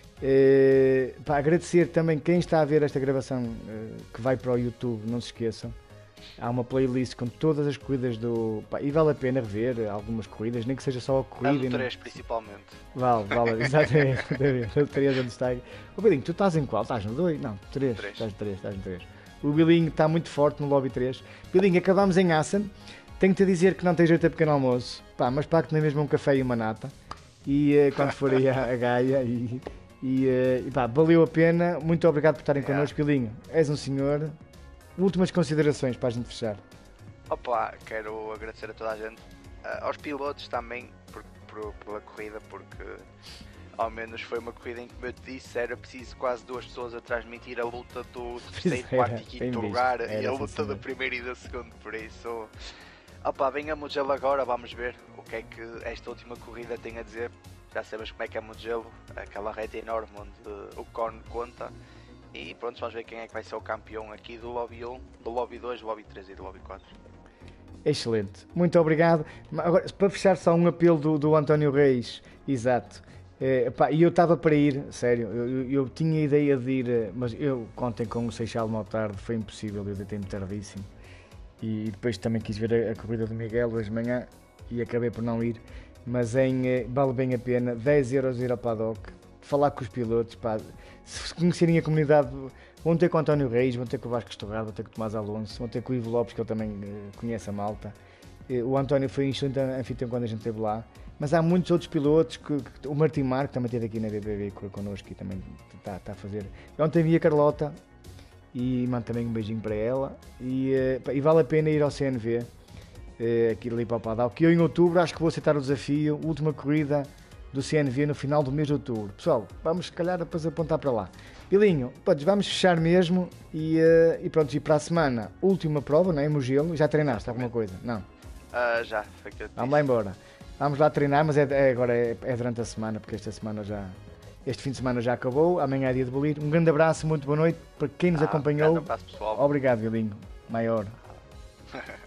Eh, pá, agradecer também quem está a ver esta gravação, eh, que vai para o YouTube, não se esqueçam. Há uma playlist com todas as corridas do... Pá, e vale a pena rever algumas corridas, nem que seja só a corrida. A do três não... principalmente. Vale, vale, exatamente. O três onde está aí. O Bilinho, tu estás em qual? Estás no dois? Não, três. Estás no três, estás no três. O Bilinho está muito forte no Lobby três. Bilinho, acabámos em Assen. Tenho-te a dizer que não tens jeito a pequeno almoço. Pá, mas pago-te na mesma um café e uma nata. E uh, quando for aí a, a Gaia. E, e, uh, e pá, valeu a pena. Muito obrigado por estarem yeah. connosco, Bilinho. És um senhor. Últimas considerações para a gente fechar. Opa, quero agradecer a toda a gente, uh, aos pilotos também por, por, pela corrida, porque ao menos foi uma corrida em que, como eu te disse, era preciso quase duas pessoas a transmitir a luta do terceiro, quarto e quinto lugar e a luta do primeiro e do segundo, por isso, opa, venha a Mugello agora, vamos ver o que é que esta última corrida tem a dizer. Já sabemos como é que é Mugello, aquela reta enorme onde o cone conta. E pronto, vamos ver quem é que vai ser o campeão aqui do Lobby um, do Lobby dois, do Lobby três e do Lobby quatro. Excelente, muito obrigado. Agora, para fechar, só um apelo do, do António Reis, exato. E é, eu estava para ir, sério, eu, eu, eu tinha a ideia de ir, mas eu ontem com o Seixal mal tarde, foi impossível, eu deitei-me tardíssimo. E depois também quis ver a, a corrida do Miguel hoje de manhã e acabei por não ir. mas em, eh, vale bem a pena, dez euros ir ao paddock, falar com os pilotos, pá, se conhecerem a comunidade, vão ter com o António Reis, vão ter com o Vasco Estorrado, vão ter com o Tomás Alonso, vão ter com o Ivo Lopes, que ele também eh, conhece a malta. Eh, o António foi um excelente anfitrião quando a gente esteve lá, mas há muitos outros pilotos, que, que o Martim Marco também esteve aqui na B B B connosco e também está tá a fazer. Ontem vi a Carlota e mando também um beijinho para ela e, eh, e vale a pena ir ao C N V, eh, aqui ali para o Padal, que eu em outubro acho que vou aceitar o desafio, última corrida do C N V no final do mês de outubro. Pessoal, vamos se calhar depois apontar para lá. Pilinho, podes, vamos fechar mesmo e, uh, e pronto, e para a semana, última prova, não é? Mogelo, já treinaste alguma coisa? Não? Uh, já, foi que eu Vamos lá embora. Vamos lá treinar, mas é, é agora é, é durante a semana, porque esta semana já, este fim de semana já acabou, amanhã é dia de bolir. Um grande abraço, muito boa noite para quem nos ah, acompanhou. Um grande abraço, pessoal. Obrigado, Vilinho, maior.